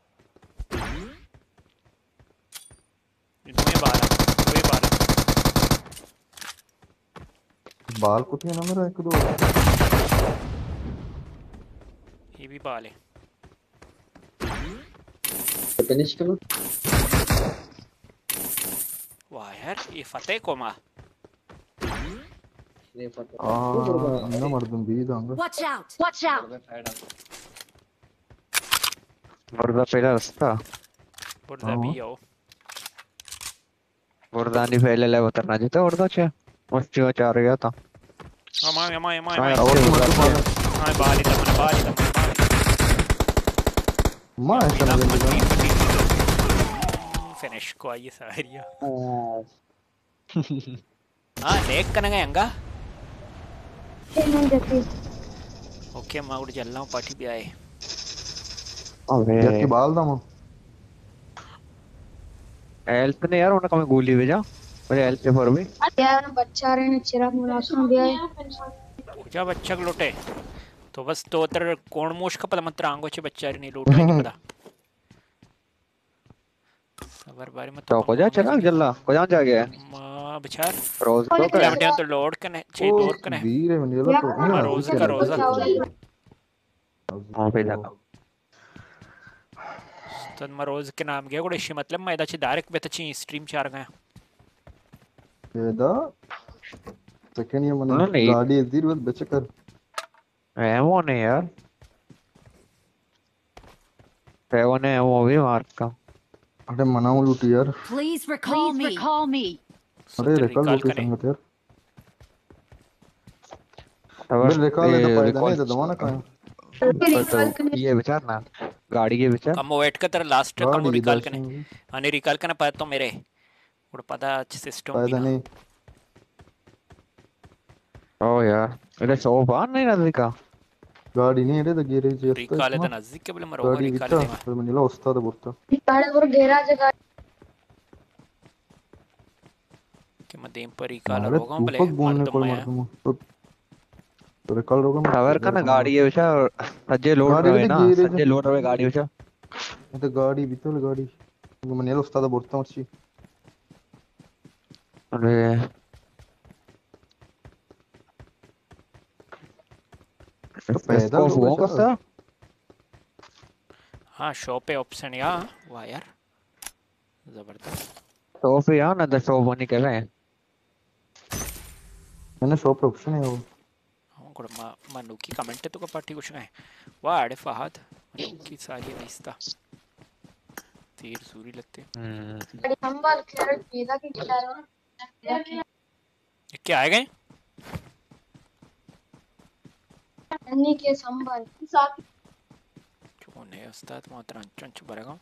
इतने बाल वे बाल बाल कुटिया ना मेरा एक दो ये भी बाल है फिनिश करो वाह यार ये फतेह को मां आ ना मर्दम भी Danga Watch out! Watch out! वर्दा पहला रास्ता बुर्दा भी हो वर्दा नहीं पहले ले उतरना जीता वर्दा छे मस्ती में चार गया था अमा अमा अमा हाँ अमा और मत हां बाल ही तमना बाल ही तमना मां ऐसा ना जल्दी फिनिश को आई सारिया हां देख कनगा यंगा नहीं देती ओके मैं उड़ चल रहा हूं पार्टी पे आए अबे यार की बाल दाम हेल्थ ने यार उन्हें कमें गोली भेजा मेरे हेल्थ पे पर भी यार बच्चा रहे ने चिराग मुलासम दिया है पूजा बच्चा को लूटे तो बस तो तर कोण मोश का पता मत रांगो चे बच्चा नहीं लूटा नहीं पता सबर बारे में तो को जा चला जल्ला को जा जा गया मां बेचार रोज को कर लेवटियां तो लोड कने छे दूर कने वीर है मंडला तो हाँ, रोज का रोजा हां पे लगा तो मैं रोज के नाम गया कोई इश्यू मतलब मैं इधर डायरेक्ट बेतची स्ट्रीम चार गया येदा सेकंड ये हाँ, मने नहीं। गाड़ी इधर बस बच कर एमो ने यार एमो ने एमो भी मार का अरे मनाओ लूटी यार Please recall me. Recall me. अरे रिकॉल लूटी संगत यार अगर बिल रिकॉल ले तो फायदा नहीं तो दवाना कहां तो ये विचार ना गाड़ी के विचार कम वेट का तेरा लास्ट कम गाड़ी रिकॉल दर्शन करने आने रिकॉल करना पाया तो मेरे और पता सिस्टम फायदा नहीं ओ यार इधर शॉप आ नहीं ना दिखा गाड़ी नहीं है तो गैरेज है रिकॉल है तो नजदीक के बोले मरो गाड़ी रिकॉल बिता देगा पर मंडला उस्ताद बोलता ताड़े और घेरा जगह कि मैं देम पर रिकॉल अरे होगा तू भले पक बोलने मर्द को मैं मर दूं तो तो रिकॉल होगा मैं खबर का ना गाड़ी है विचार सज्जे लोड गाड़ी रहे भी ना गैरेज है। सज्जे लोड रहे गाड़ी विचार तो गाड़ी बितल गाड़ी मंडला उस्ताद बोलता हूं अच्छी अरे पैदल इसको हुआ होगा कैसा हाँ शॉप पे ऑप्शन यार वाह यार जबरदस्त शॉप है यार ना द शॉप बनी कर रहे हैं मैंने शॉप पे ऑप्शन है वो हाँ कोड मा मनुकी कमेंट तो का पार्टी कुछ नहीं वाह अरे फहद मनुकी सारी निस्ता तीर सूरी लगते बड़ी संभाल के पैदा की गिटार ये क्या आए गए अन्नी के संभाल साथ क्यों नहीं उस्ताद मात्र अंचंच बरेगा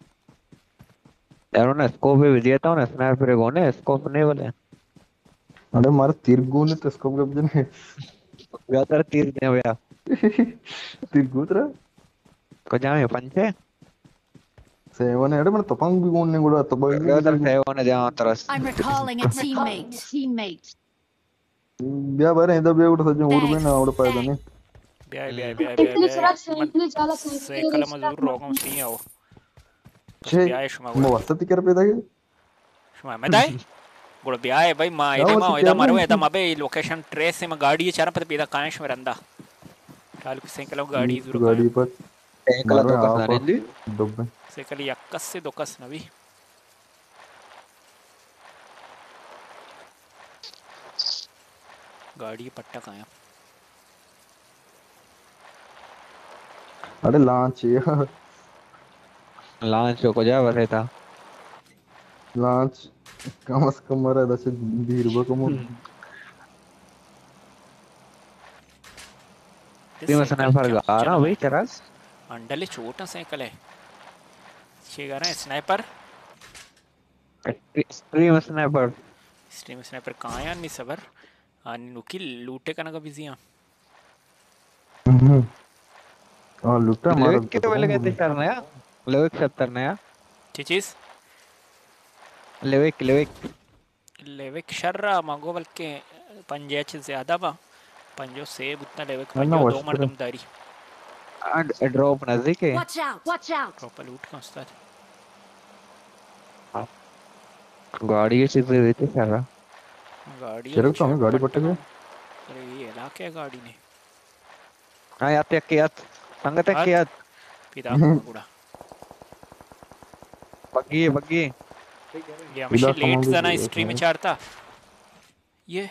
यार उन्हें स्कोप भी दिया था उन्हें स्नाइपर को ने स्कोप नहीं बोले अरे मारा तीर गोले तो स्कोप कब जने या तर तीर दे भैया तीर गोतरा को जामे पंचे सेवन है अरे मैं तपंग भी गोने गुड़ा तपंग या तर सेवन ने जाओ तरस I'm recalling a teammate. Teammate. ब्या बारे इधर ब्या उठ सजे और भी ना उड़ पाएगा नहीं ब्याह ब्याह ब्याह इतनी ब्याह सरात से इतनी ज्यादा से से कल मजदूर रोगों सी आओ Che, biaya shuma mau wasati kira peda ke? shuma medai gol biaya bhai ma Ya, ida masih ma ida kira maru nih. ida mabe location trace में गाड़ी ये चारा पता पीदा काहे शमे रंदा काल से कलो गाड़ी Itu जरूर gadi pat. Ekala Maru to apa? kasarindi. Dobbe. से कली यक्कस से दोकस नवी गाड़ी पट्टा काया अरे launch ya. Launch ko ja bareta. Launch. Kamas kamara da se dirba kamu. Prima sniper ga रहा भाई चरास. अंडले छोटा साइकिल है छे गा रहा है sniper Prima sniper. Stream sniper कहाँ है अन्नी सबर अन्नी नुकी लूटे का ना कभी जिया हाँ लुटा मारा लेविक कितने वाले कहते सर नया लेविक सत्तर नया ची चीज लेविक लेविक लेविक शर्रा मांगो बल्कि पंजे अच्छे ज्यादा बा पंजो सेब उतना लेविक अन्ना पंजो दो वस्त्र। मर्दमदारी ड्रॉप नजदीक है. Watch out! Watch out! Proper लूट का उस्ताद गाड़ी के सीधे देते सर. गाड़ी चलो तो हमें गाड़ी पट्टे गए. अरे ये इलाके गाड़ी ने हाँ यात एक यात संगत एक यात पिता गुड़ा बग्गी बग्गी ये हमेशा पिता लेट कमांडो जाना जो स्ट्रीम में है। चारता ये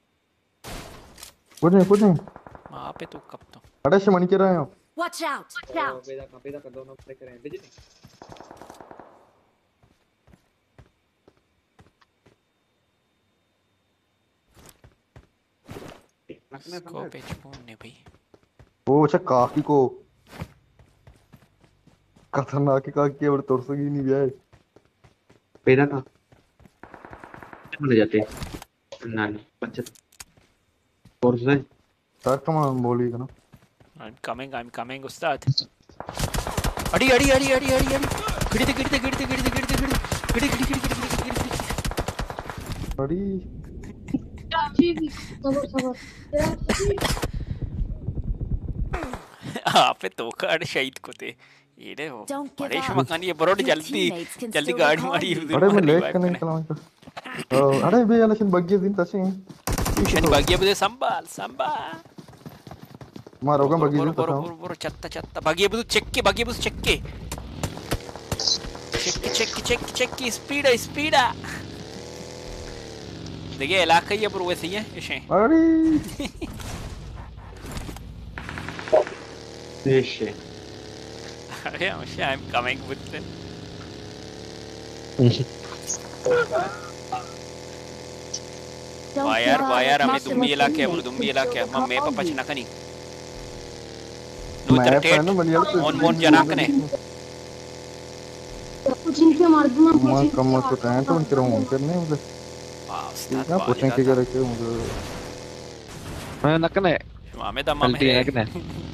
कुछ नहीं कुछ नहीं. वहाँ पे तू कब तो अरे से मनी करा है. Watch out! Watch out! Scope H phone ने भाई वो अच्छा काकी को खतरनाक काकी और तोड़सगी नहीं गया है. पैदा का ले जाते ना बच्चे और से सर कम बोली ना. I am coming I am coming उस्ताद अड़ी अड़ी अड़ी अड़ी अड़ी अड़ी गिरते गिरते गिरते गिरते गिरते गिरते गिरते गिरते गिरते गिरते गिरते बड़ी सबर सबर आप पे तो काट शहीद को थे ये रे वो Don't give परेश up. मकान ये बरोड Your जल्दी teammates can जल्दी still गाड़ी recall मारी you. अरे मैं लेट करने निकला मैं. अरे बे यार लेकिन बग्गी दिन तसे मिशन भाग्य बुदे संभाल संभाल मारोगा बग्गी बोरो दिन बोरो तसा. बोरो बोरो चत्ता चत्ता भाग्य बुदे चेक के भाग्य बुदे चेक के चेक के चेक के चेक के चेक की स्पीड है स्पीड है देखिए इलाका ये पर वैसे ही है इसे अरे देश अरे हमेशा आई एम कमिंग विद देम Don't वायर give up. वायर हमें Mark the दुम्बी इलाके है teammates दुम्बी can इलाके है still मम्मे recall पापा you. चिनाकनी मैं नूतर है ना टेट बनियाल पे मोन मोन जनाकने कुछ इनके मर्दना मां कम तो टैंट बन के रहूं करने मुझे वाह ठीक उस्ताद है पूछने के वाह रखे मुझे. मैं नकने मामे दमा में गलती है नकने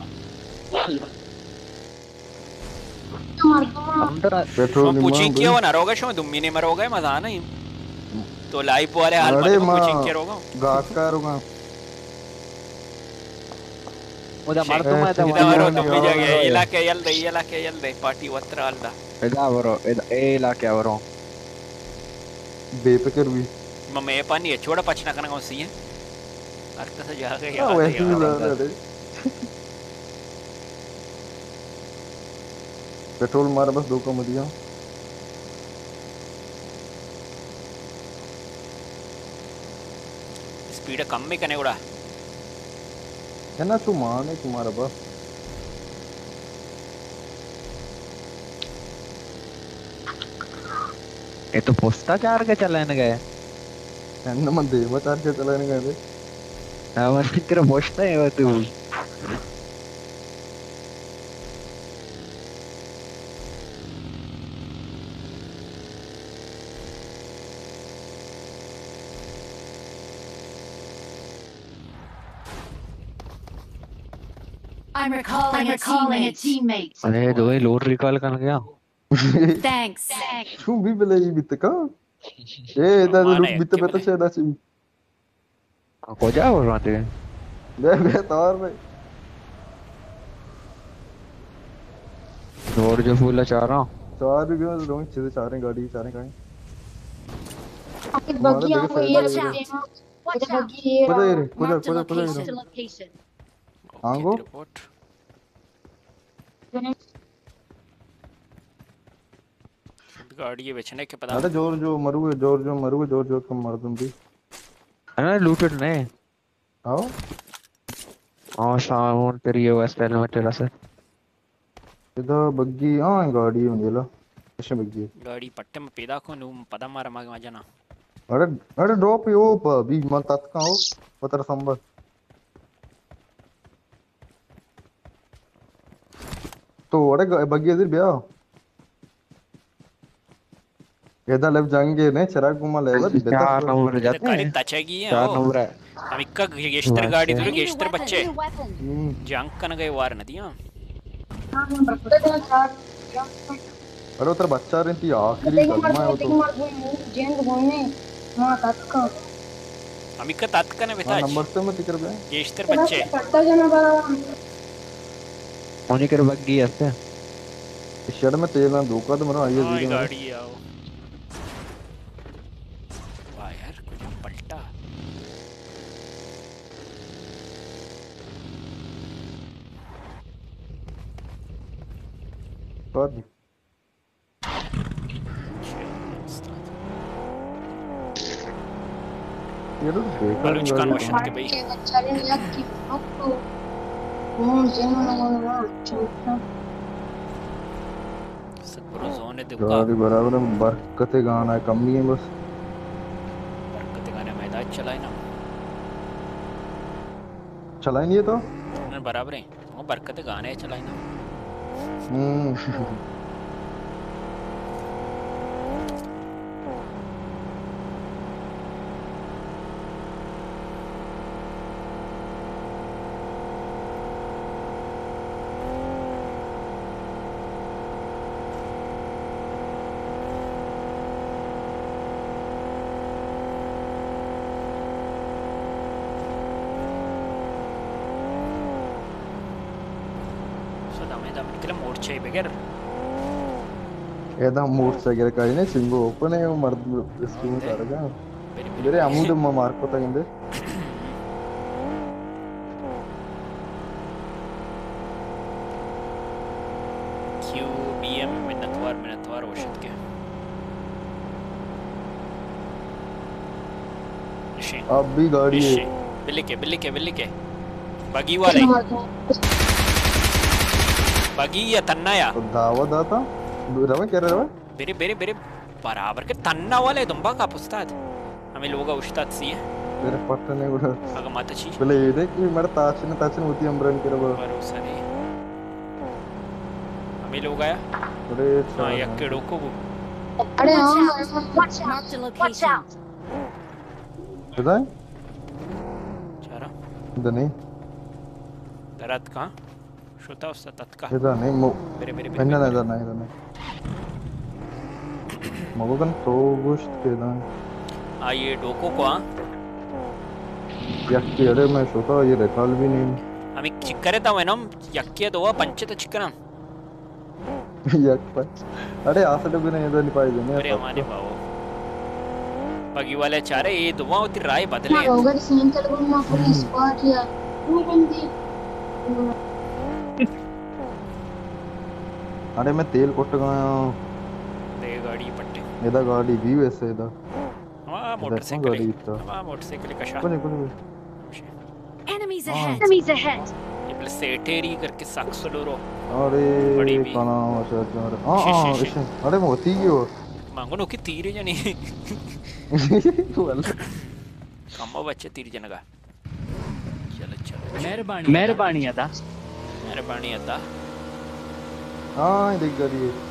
मर्दना अंदर पेट्रोल शो नहीं पूछिंग किया मां. वो ना रोगा शो दुम्मी ने मरोगा मजा नहीं तो लाइव वाले हाल अरे में मां पूछिंग किया रोगा गाक का रोगा. मुझे मार तो मैं इधर तो वरो दुम्मी जगह इलाके यल दे इलाके यल दे पार्टी वत्र अलदा इधर वरो इधर ए लाके वरो बेफिक्र भी. मम्मे ये पानी है छोड़ा पछना करना कौन सी है अर्थ से जा गया हाँ वैसे ही लग रहा है. पेट्रोल मारा बस दो का मदिया. स्पीड कम में करने उड़ा है ना तू मान है तुम्हारा बस. ये तो पोस्टा चार के चलाने गए है ना मन दे बता के चलाने गए थे. हमारे फिक्र पोस्टा है वो तू I'm recalling, I'm recalling a teammate. अरे दो ही लोड रिकॉल कर गया Thanks. तू भी बले ही बित का. ए दा माने, लुक बित क्या बित से दा से. को जा बोल रहा थे बे बे तौर में. लोड जो फुल चाह रहा चार भी गए तो चीजें चार हैं गाड़ी चार हैं कहीं आखिर बग्गी हमको ये Watch रखते out. हैं Watch मुझे out. बग्गी ये कुछ रहा ये कुछ Marked a कुछ कुछ location. location. आंगो रिपोर्ट गाड़ी ये बेचने के पता अरे जोर जो मरुगे जोर जो मरुगे जोर जोर कम मार दूंगी अरे लूटेड नहीं आओ और सामान तेरी ये वेस्टर्न में तेरा से इधर बग्गी हाँ गाड़ी है मुझे ला कैसे बग्गी गाड़ी पट्टे में पैदा को नू पता मारा मग मजना अरे अरे ड्रॉप यो भी मत तत्का हो पतर संबर तो अरे बग्गी इधर ब्याह इधर लेफ्ट जाएंगे नहीं चिराग घुमा लेगा चार नंबर जाते काली हैं तचेगी है चार वो नंबर है हम इक्का गेस्टर गाड़ी I तो need a गेस्टर weapon. बच्चे Need a weapon. जंग कन गए वार नदियां अरे उधर बच्चा रही थी आखिरी कदम है वो तो जेंद बोलने मां तत्का हम इक्का तत्का ने हाँ बेटा नंबर से मैं टिकर गए गेस्टर बच्चे पट्टा जना बड़ा होने कर बग्गी ऐसे शर्ट में तेल ना धोखा तो मरो आइए हाँ जी गाड़ी आओ वाह यार कुछ पलटा कर ये तो बेकार बलूच कान गाड़ी वशन के भाई के अच्छा रे याद की फोटो कौन जेनो ना बोलना चौथा सतपुरो जोन है दुका गाड़ी बराबर है बरकते गाना है कम नहीं है बस बरकत गाने मैदान चलाए ना चला ही नहीं है तो ना बराबर है वो बरकत गाने चलाए ना हम्म ఏదో మూడు దగ్గర కానీ సింగు ఓపెన్ అయ్యి మర్దు స్క్రీన్ కరగా ಬೇರೆ ಅಮೌಂಟ್ ಮಾರ್ಕೋತಾಗಿಂದೆ क्यू बीएम मिनतवार मिनतवार वशत के अब भी गाड़ी है बिल्ली के बिल्ली के बिल्ली के बगी वाले बगी या तन्ना या तो दावत आता रवा क्या रवा बेरे बेरे बेरे बराबर के तन्ना वाले दुंबा का उस्ताद हमें लोग उस्ताद सी है मेरे पट्टने కూడా अगर माता छी पहले ये देख कि मेरा ताचने ताचने होती अमरन के रवा भरोसा नहीं हमें लोग आया अरे हां यक्केड़ो को अरे Watch हां out. Watch out. Marked a location. पता है चारा इधर नहीं दरात कहां शोता उस्ताद तत्का इधर नहीं मो बेरे बेरे इधर नहीं इधर नहीं इधर नहीं मगोगन तो गोश्त के दान आ ये डोको को हां यक्की अरे मैं सोता ये रिकॉल भी नहीं हमें चिक्करे ता वेनम यक्के दो पंचे तो चिक्कना यक पर अरे आसले भी नहीं इधर नहीं पाई देने अरे हमारे बाबू बगी वाले चारे ये दुआ होती राय बदले होगा सीन तेलुगु में पूरी स्क्वाड या तू बंदी अरे मैं तेल कोट गया दे गाड़ी पट्टे इधर गाड़ी भी वैसे इधर हां मोटरसाइकिल गाड़ी इतना हां मोटरसाइकिल कशा कोने कोने Enemies ahead. Enemies ahead. ये प्लस सेटेरी करके सक्सलोरो अरे बड़ी भी। काना अच्छा अच्छा अरे हां शी, हां शी, शी। अरे मोती की और मांगो नो की तीरे जनी वाला कम्मा बच्चे तीर जनगा चलो चलो मेहरबानी मेहरबानी अदा मेहरबानी अता हां देख गाड़ी है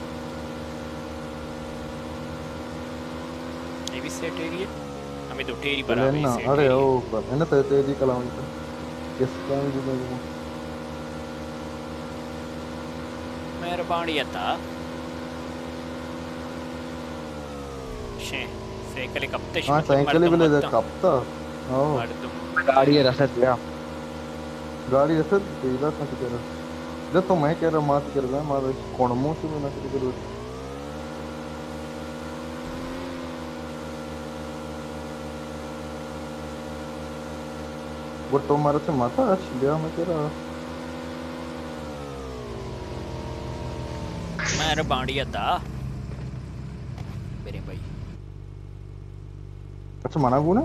ये भी सेटेरी है हमें दो टेरी चले बराबर ना ही अरे सेटेरी ओ पर है ना ते तेरी कलाम का किस काम की मैं मेहरबानी अता शे साइकिल कपते हां साइकिल भी ले दे कपता ओ मर्दम गाड़ी है रसद गया गाड़ी ऐसे तेरा सा तेरा जब तो मैं कह रहा मात कर रहा मार कौन मुंह से मैं ना कर वो तो हमारे से माता गया मैं तेरा मैं बांडिया था मेरे भाई। अच्छा मना कौन है?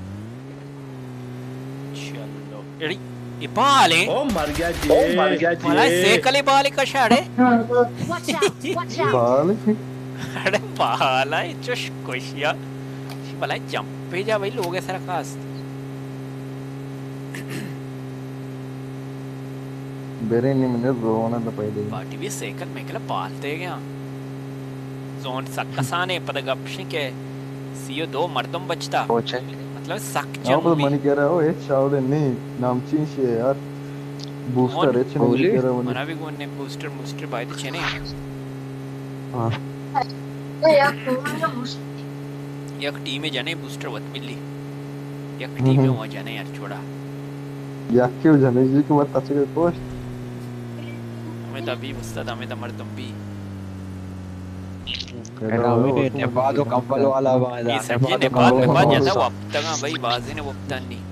चलो एड़ी ये बाले ओ मर गया जी ओ मर गया जी मला सेकले बाले कशाडे Watch out! Watch out! बाल अरे बाला चुश कोशिया मला जंपे जा भाई लोग ऐसा रखास बेरे नहीं मैंने रोना था पहले पार्टी भी सेकल में कला पालते क्या जोन सक्कसाने पता गपशे के सीओ दो मर्दम बचता मतलब सक हाँ जम पर भी मनी कह रहा हो एक शावले नहीं नामचीन से यार बूस्टर है चने नहीं कह रहा मनी मना भी कौन ने बूस्टर बूस्टर बाय तो चने हाँ एक टीम में जाने बूस्टर वत मिली एक टीम में वहाँ जाने यार छोड़ा यार क्यों जाने जी के बाद अच्छे के पोस्ट हमें तभी मुस्तद हमें तमर तुम भी अभी नेपाल तो कंपल वाला बाजा ये समझे नेपाल में बाज जाता वो अब तक भाई बाजे ने वो अब तक नहीं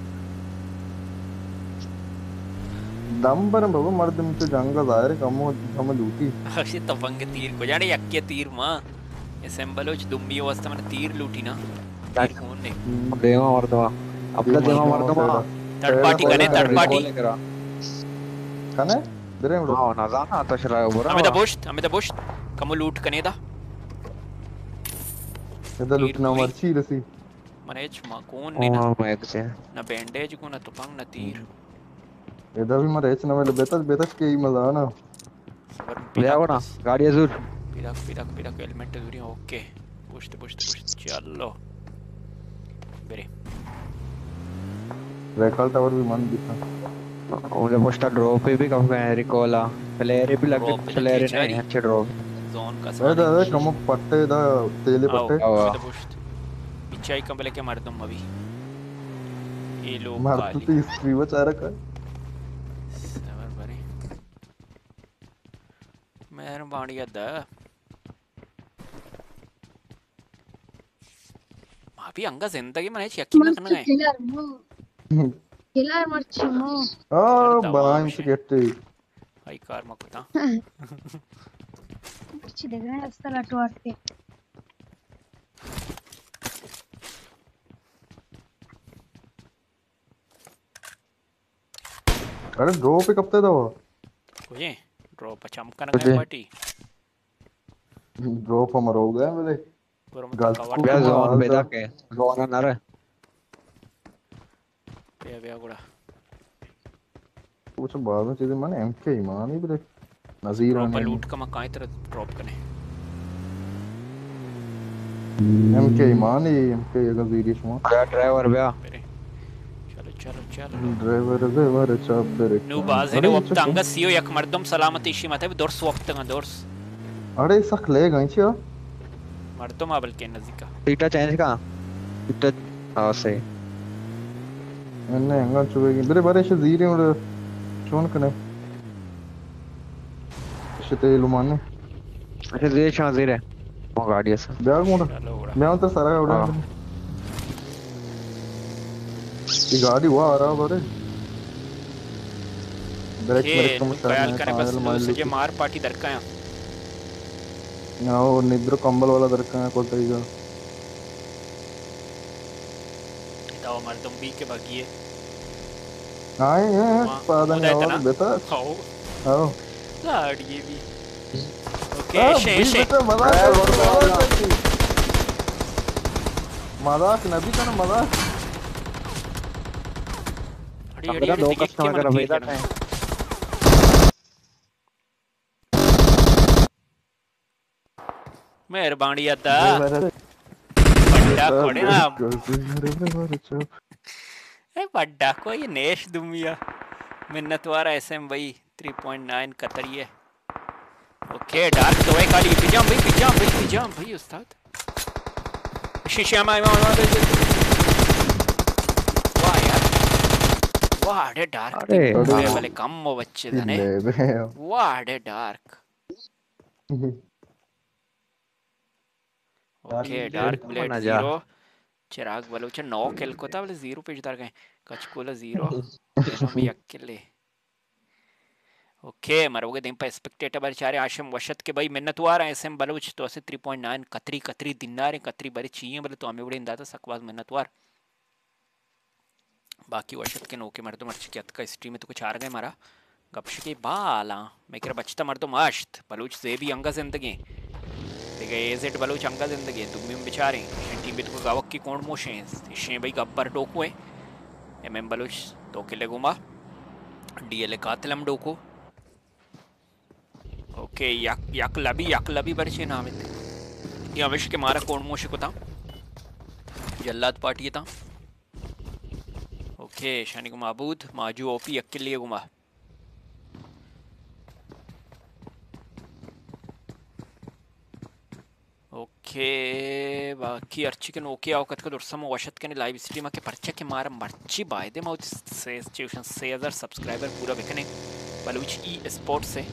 दम पर बाबा मर्द में तो जंगा जाहिर कम हो हम लूटी अरे तफंग तीर को जाने यक्के तीर माँ असेंबल उच दुम्बी अवस्था में तीर लूटी ना तीर कौन ने देवा मर्दवा अपना देवा मर्दवा थर्ड पार्टी कने थर्ड पार्टी कने बेरे में हाँ ना जाना तो शराब बुरा हमें दा बुश्त हमें दा बुश्त कमो लूट कने दा इधर लूटना मर्ची रसी मने चमा कौन ने ना मैं से ना बैंडेज को ना तुपंग ना तीर इधर भी मरे इतना वाले बेतस बेतस के ही मजा ना ले आओ ना गाड़ी जरूर पिरक पिरक पिरक एलिमेंट जरूरी ओके पुश्त पुश्त पुश्त चलो बेरे रेकल टावर भी मन दिखा उन्हें पोस्टर ड्रॉप पे भी कम है रिकॉला प्लेयर भी लगे प्लेयर नहीं अच्छे ड्रॉप जोन का अरे दादा कम पट्टे दा तेले पट्टे पुश्त पिचाई कंबले के मार दूं अभी ये लोग मार तू तो हिस्ट्री बचा रखा सबर बरे मैं बाणिया दा अभी अंगा जिंदगी में यकीन करना है किलर मर्चमो आ बनाई से कहते आई कार मकुता अच्छी देख रहे हैं इस तरह टॉट पे अरे ड्रॉप पे कब तक था वो कोई ड्रॉप चमका ना गया पार्टी ड्रॉप हमारा हो गया मेरे गलत को क्या जोन पे था के जोन ना रे पे पे गुड़ा कुछ बाद में चीजें माने एमके ही मान ही ब्रेक नजीर ने लूट का मैं काई तरह ड्रॉप करने एमके ही मान ही एमके ये गजीरी शमा क्या ड्राइवर भैया चलो चलो चलो ड्राइवर ड्राइवर चाप दे नु बाज ने वक्त अंग सीओ एक मर्दम सलामती शी मते दोर्स वक्त का दोर्स अरे सख ले गई छिया मर्दम आबल के नजीका सीटा चेंज का सीटा हां सही एने हंगा चुवेगी मेरे बारे से जीरे और चोन कने शते लुमाने अच्छा जे शाजीर है वो गाड़ी है सर बैग मोड़ मैं तो सारा उड़ा ये गाड़ी हुआ आ रहा बारे ब्रेक ब्रेक कम ख्याल करे बस मुझे मार पार्टी दरका है ना वो निद्र कंबल वाला दरका है कोई तरीका दाव मर्दम भी के भागिए आए हैं पादन और बेटा आओ आओ गाड़ी भी ओके शे शे मजाक नबी का ना मजाक अड़ी अड़ी अड़ी टिकट के मर गए मेहरबानी अता बड़ा कोड़े ना ए बड़ा को ये नेश दुमिया मिन्नत वाला एसएम भाई थ्री पॉइंट नाइन कतरी है ओके डार्क तो है खाली पिजाम भाई पिजाम भाई पिजाम भाई उस्ताद शीशे में वाह यार वाह डे डार्क ये वाले कम वो बच्चे ने वाह डे dark okay dark blade zero Chirag Baloch नौ किल को था बोले जीरो पे जितार गए Kachkola zero. Denami अकेले. ओके मरोगे दिन पर स्पेक्टेटर बेचारे आशम वशत के भाई मिन्नत वार है एसएम बलूच तो ऐसे थ्री पॉइंट नाइन कतरी कतरी दिनार है कतरी बड़े चाहिए बोले तो हमें बड़े इंदा था सकवाज मिन्नत वार बाकी वशत के नोके मर्दों मर्च क्या का स्ट्रीम में तो कुछ आ रहा है हमारा गपश के बाला मैं कह रहा बचता मर्दों माश्त बलूच से भी अंगा जिंदगी देखा एजेट बलूच अंगा जिंदगी तुम भी बेचारे टीम में तो गावक की कौन मोशे इशे भाई गब्बर डोको है एम एम बलूच तो किले गुमा डीएलए कातिलम डोको ओके याक याक लबी याक लबी बरचे नाम इतने ये अविश के मारा कौन मोशे को था जल्लाद पार्टी था ओके शानी को माबूद माजू ओपी अकेले गुमा ओके बाकी अर्ची के नोके आओ कत का दुर्सम वशत के ने लाइव स्ट्रीम के परचे के मारा मर्ची बायदे माउथ से स्टेशन से हजार सब्सक्राइबर पूरा बिकने बलूच ई स्पोर्ट्स से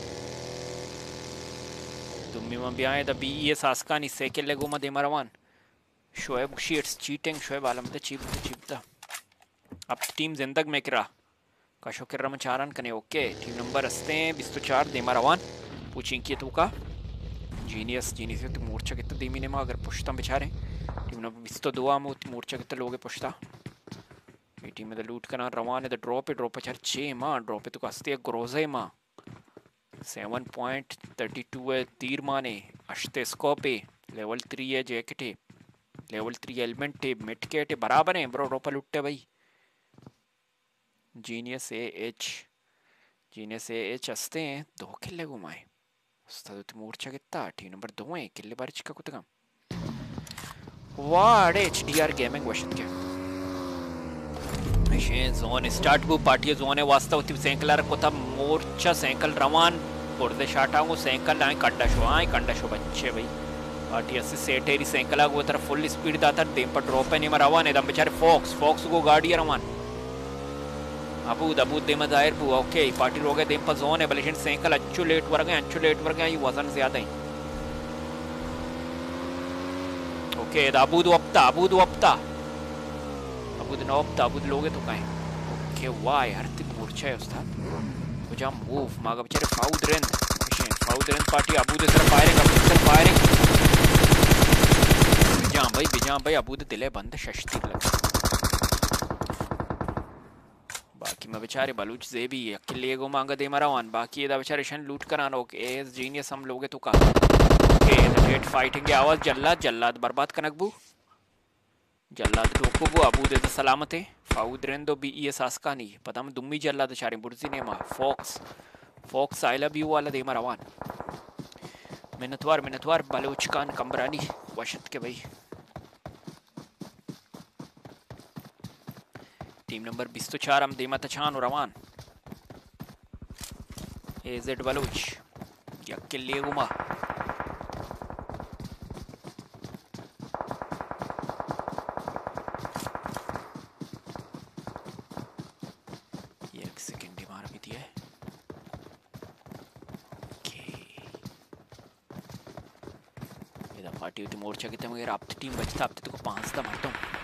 तुम्ही मग बियाय द बीए सास्कानी से के लेगो मध्ये Marwan Shoaib sheets cheating Shoaib Alam the cheap the cheap the अब टीम जिंदग में करा काशो के रमचारन कने ओके टीम नंबर अस्ते बीस तो चार दे मरवान पूछिंग की तू का जीनियस जीनियस तो मोर्चा कितना दीमी ने मां अगर पुश्ता बेचारे टीम नंबर बीस तो दो आम मोर्चा कितना लोगे पुश्ता ये टीम में द लूट करना रवान है द ड्रॉप है ड्रॉप चार छः मां ड्रॉप है तो कसते ग्रोजे मां सेवन पॉइंट थर्टी टू है तीर माने अश्ते स्कोप है लेवल थ्री है जैकेट है लेवल थ्री एलिमेंट है मिडकेट है बराबर है ब्रो रोपल उठते भाई genius A H genius A H अस्ते हैं दो किल्ले घुमाए उस्ताद तो मोर्चा कितना टीम नंबर दो है किल्ले बार चिका कुछ कम वाह एच डी आर गेमिंग वशत के जोन स्टार्ट बु पार्टी जोन है वास्तव ती सैंकल रखो था मोर्चा सैंकल रवान पुरदे शाटांगो सैंकल आए कंडा शो आए कंडा शो बच्चे भाई पार्टी अस्सी सेटेरी सैंकल आगो वो तरफ फुल स्पीड दाता देम पर ड्रॉप है नहीं मरवान है दम बेचारे फॉक्स फॉक्स को गाड़ी रवान अबूद अबूद देम दायर बु ओके पार्टी रोगे देम पर जोन है बलेशन सैंकल अच्छू लेट वर्ग है अच्छू लेट वर्ग है ये वजन ज्यादा है ओके अबूद वप्ता अबूद वप्ता अबूद नौब अबूद लोगे तो कहीं ओके वाह यार तिक मोर्चा है उस्ताद वो जहाँ मूव मागा बेचारे फाउद रेंद फाउद रेंद पार्टी अबूद इधर फायरिंग अबूद इधर फायरिंग बिजाम भाई बिजाम भाई अबूद दिले बंद शश्ती लग बाकी मैं बेचारे बलूच जे भी अकेले गो मांगा दे मरावान बाकी ये बेचारे शन लूट कराना ओके एस जीनियस हम लोगे तो का ओके ग्रेट फाइटिंग की आवाज जल्लाद जल्लाद बर्बाद कनकबू जल्लाद टोकोबू अबूद इधर सलामत है फाउद रेंदो बी ई एस आस्कानी पता मैं दुम्मी जल्लाद चारे बुर्जी ने मा fox fox I love you वाला दे मरावान मिनतवार मिनतवार बलूच कान कमरानी वशत के भाई टीम नंबर बीस तो चार हम देमा तछान और रवान एजेड बलूच यक्के गुमा एक सेकंड मार भी दिया इधर पार्टी होती मोर्चा कितने मगर आप तो टीम बचता आप तो पांच था मारता हूँ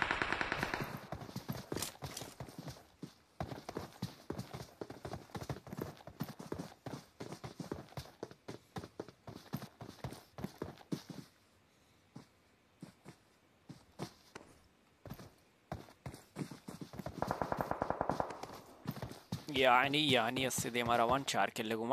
यानी यानी अस्सी दे मारा वन चार किल लगूंगा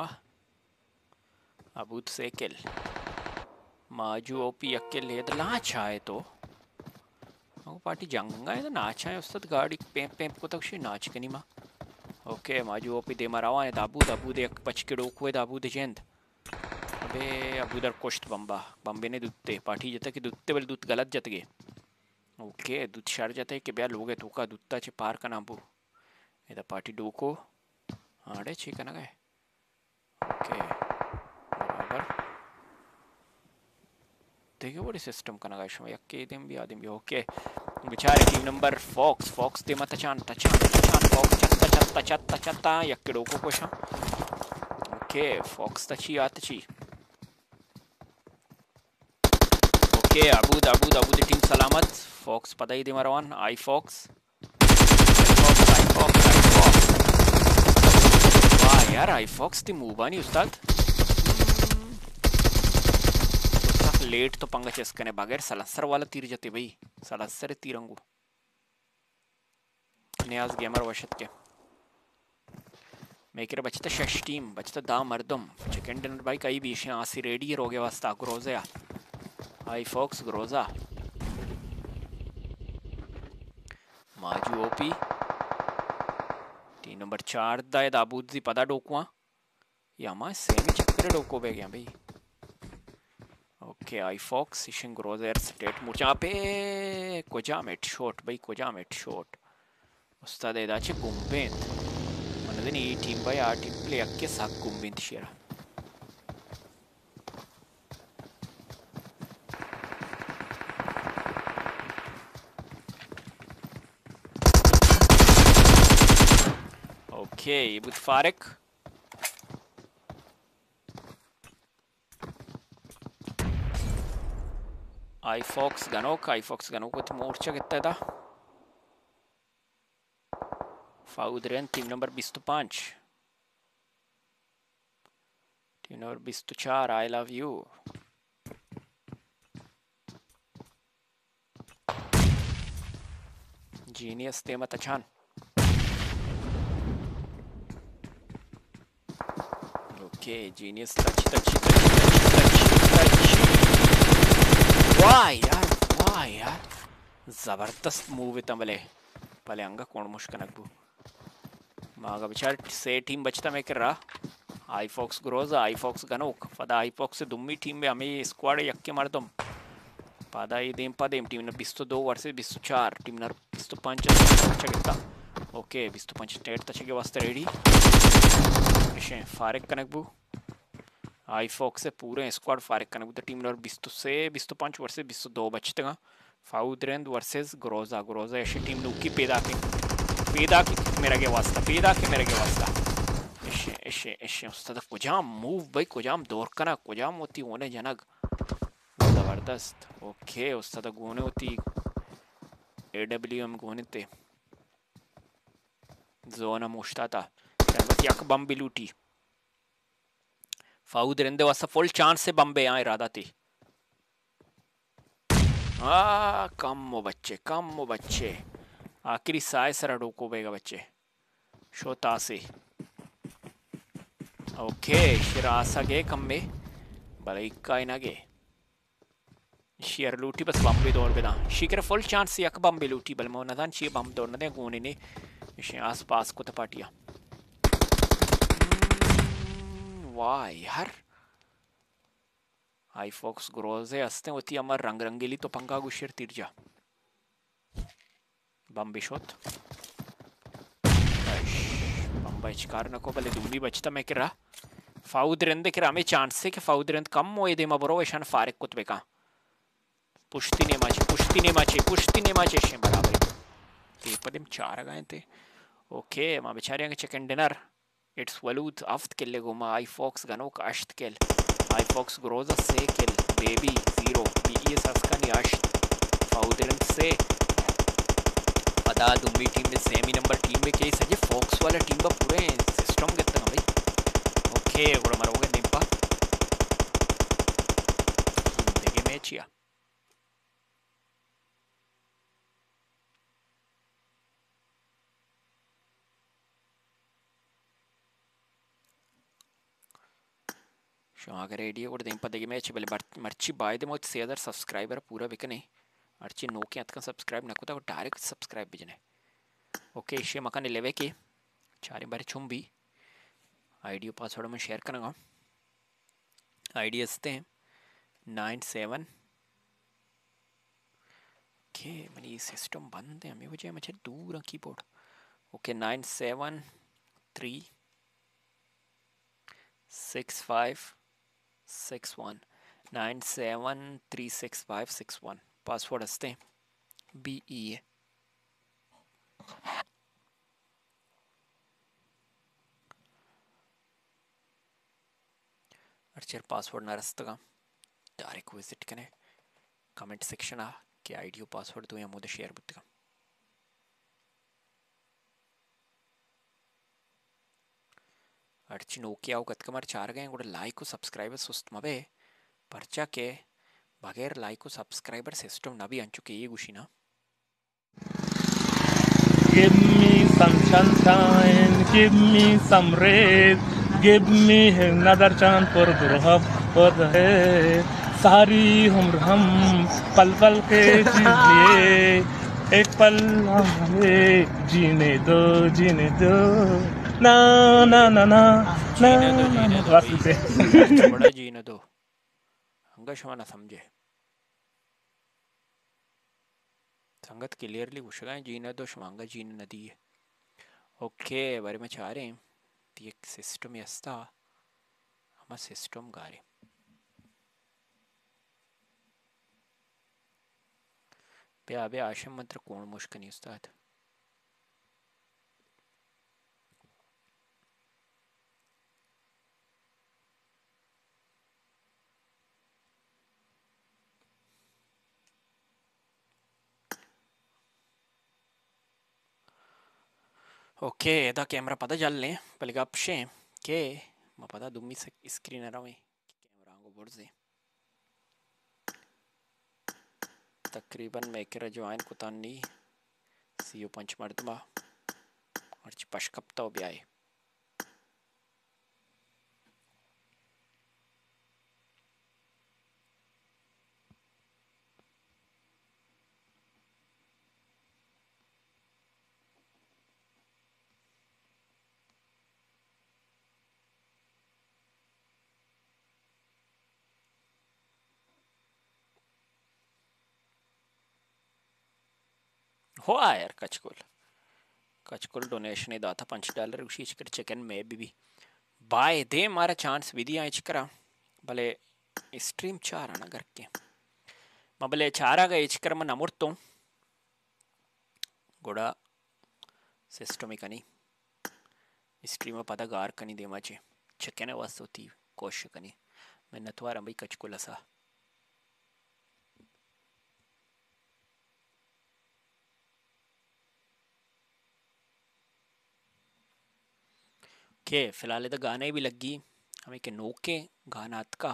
अबूत से किल माजू ओपी अकेले ले तो लाच आए तो वो पार्टी जंगा है तो नाच आए उस गाड़ी पेंप पेंप को तक शी नाच के नहीं माँ ओके माजू ओपी दे मारा वन दाबू दाबू दे पच के डोक हुए दाबू दे जेंद अबे अबू दर कोष्ट बम्बा बम्बे ने दूते पार्टी जता कि दूते वाले दूत गलत जत गए ओके दूत शर जाता है कि ब्याह लोगे तो का दूता चे पार का नाबू इधर पार्टी डोको आड़े ठीक है ना गए ओके बराबर देखिए बड़ी सिस्टम का ना गए शो यक्के दिन भी आदमी भी ओके बेचारे टीम नंबर फॉक्स फॉक्स दे मत तचान तचान तचान फॉक्स चत्ता चत्ता चत्ता चत्ता यक्के डोको को शा ओके फॉक्स तची आतची ओके अबूद अबूद अबूद टीम सलामत फॉक्स पता ही दे मरवान आई फॉक्स यार आई फॉक्स ती मूवानी उस्ताद लेट तो पंगा చేసుకునే बगैर सलसर वाला तीर जाते भाई सलसर तीरंगु नियाज गेमर वशत के मेकर बचता शश टीम बचता दा मर्दम चिकन डिनर भाई कई बीच आसी रेडी रोगे वास्ता ग्रोजा आई फॉक्स ग्रोजा माजू ओपी टीम नंबर चार दा दाबूजी पदा डोकुआ यामा सेमी चक्कर डोको बे गया भाई ओके आई फॉक्स इशिंग ग्रोजर स्टेट मुचा पे कोजा मेट शॉट भाई कोजा मेट शॉट उस्ताद एदाचे गुंबेंत मनदनी ई टीम भाई आ टीम प्ले अक्के साक गुंबेंत शेरा ओके इबुत फारिक आई फॉक्स गनोक आई फॉक्स गनोक को मोर्चा कितना था फाउदरेन टीम नंबर बीस तो पाँच टीम नंबर बीस तो चार आई लव यू जीनियस ते मत अचान okay genius touch touch touch touch touch वाह यार वाह यार जबरदस्त मूव तमले पले अंगा कोण मुश्कनकबू मागा बिचार से टीम बचता मैं कर रहा आई फॉक्स ग्रोजा आई फॉक्स गनोक फदा आई फॉक्स से दुम्मी टीम में हमें स्क्वाड यक्के मार दम पादा ये देम पादेम टीम ने बीस तो दो वर्सेस बीस तो चार टीम ने बीस तो पाँच चगता ओके बीस तो पाँच स्टेट तचगे वास्ते रेडी इशे फारिक कनकबू आई फॉक्स से पूरे स्क्वाड फारिक कनकबू तो टीम ने बीस तो से बीस तो पाँच वर्सेस बीस तो दो बचते हैं फाउदरेंद वर्सेस ग्रोजा ग्रोजा ऐसी टीम ने उकी पैदा के पैदा के मेरा के वास्ता पैदा के मेरा के वास्ता ऐसे ऐसे ऐसे उस्ताद कुजाम मूव भाई कुजाम दौर करना कुजाम होती होने जनक जबरदस्त ओके उस्ताद गोने होती एडब्ल्यूएम गोने ते जोना मुश्ता था बस यक बम भी लूटी फाउदरेंद वास्ता फुल चांस से बम बे आए इरादा थी आ कम वो बच्चे कम वो बच्चे आखिरी साय सरा डोको बेगा बच्चे शोता से ओके शिरासा गे कम में भले इक्का ही ना गे शेयर लूटी बस बम भी दौड़ बेदा शिकर फुल चांस से यक बम भी लूटी बल मो नदान शी बम दौड़ नदे गोने ने इसे आस पास को तपाटिया वाह यार आई फॉक्स ग्रोजे असते होती अमर रंग रंगीली तो पंगा गुशेर तिरजा बम्बी शॉट बम्बा चिकार नको भले दुम्बी बचता मैं किरा फाउदरेंद किरा हमें चांस से कि फाउदरेंद कम मोए दे मा बरो ऐशान फारिक कुत बेका पुश्ती ने माचे पुश्ती ने माचे पुश्ती ने माचे शे बराबर ते पदम चार गए थे ओके मा बेचारे के चिकन डिनर इट्स वलूद आफ्त किले गोमा आई फॉक्स गनो का अश्त किल आई फॉक्स ग्रोजा से किल बेबी जीरो बीई सस्कनी अश्त फाउदरेंद से पदा दुम्बी टीम में सेमी नंबर टीम में कई सजे फॉक्स वाला टीम का पूरे सिस्टम कितना भाई ओके बड़ा मरोगे निम्पा देखे मैच या अगर रेडियो को दें पदेगी मैच बले मर्ची बाय दे मोच से अदर सब्सक्राइबर पूरा बिकने अर्ची नो के अतका सब्सक्राइब नकुता को डायरेक्ट सब्सक्राइब बिजने ओके इसे मकान लेवे के चारे बारे छुम भी आईडी पासवर्ड में शेयर करूँगा आईडी हंसते हैं नाइन सेवन ओके मैंने ये सिस्टम बंद है हमें वजह मुझे दूर keyboard okay nine seven three six five six one nine seven three six five six one password हंसते हैं B E A archer password ना रस्तगा डायरेक्ट विजिट कने कमेंट सेक्शन आ के आईडी पासवर्ड तो या मुझे शेयर बुतगा अर्ची नोकिया उकत कमर चार गए गुड़ लाइक को सब्सक्राइबर सुस्त मबे परचा के बगैर लाइक को सब्सक्राइबर सिस्टम ना भी अंचुके ये गुशी ना Give me some sunshine, give me some rays, give me another chance for the hub for the head. सारी उम्र हम पल पल के जी लिए, एक पल हमें जीने दो जीने दो ना ना ना ना ना ना बस इसे बड़ा जीने दो हंगा शवाना समझे संगत क्लियरली उशगाएं जीने दो शवांगा जीने नदी है ओके बारे में चाह रहे हैं ये सिस्टम यस्ता हमारा सिस्टम गारे पे आबे आशम मंत्र कौन मुश्किल नहीं उस्ताद ओके एदा कैमरा पता चल ले पहले गपशे के मैं पता दुम्मी से स्क्रीन आ रहा हूँ कैमरा को बोर्ड से तकरीबन मैं के रजवाइन को तानी सीओ पंच मर्दमा और चिपश कपता हो ब्याए हो यार कचकुल कचकुल डोनेशन ही दाता पंच डॉलर उसी चिकर चिकन में भी भी बाय दे मारा चांस विधि आए चिकरा भले स्ट्रीम चार आना घर के मैं भले चारा गए चिकर में नमुर तो गोड़ा सिस्टम ही कनी स्ट्रीम में पता गार कनी दे माचे चिकन है वास्तव होती कोशिश कनी मैं नतवार भाई कचकुल ऐसा के फिलहाल तो गाने भी लगी हमें के नोके गाना का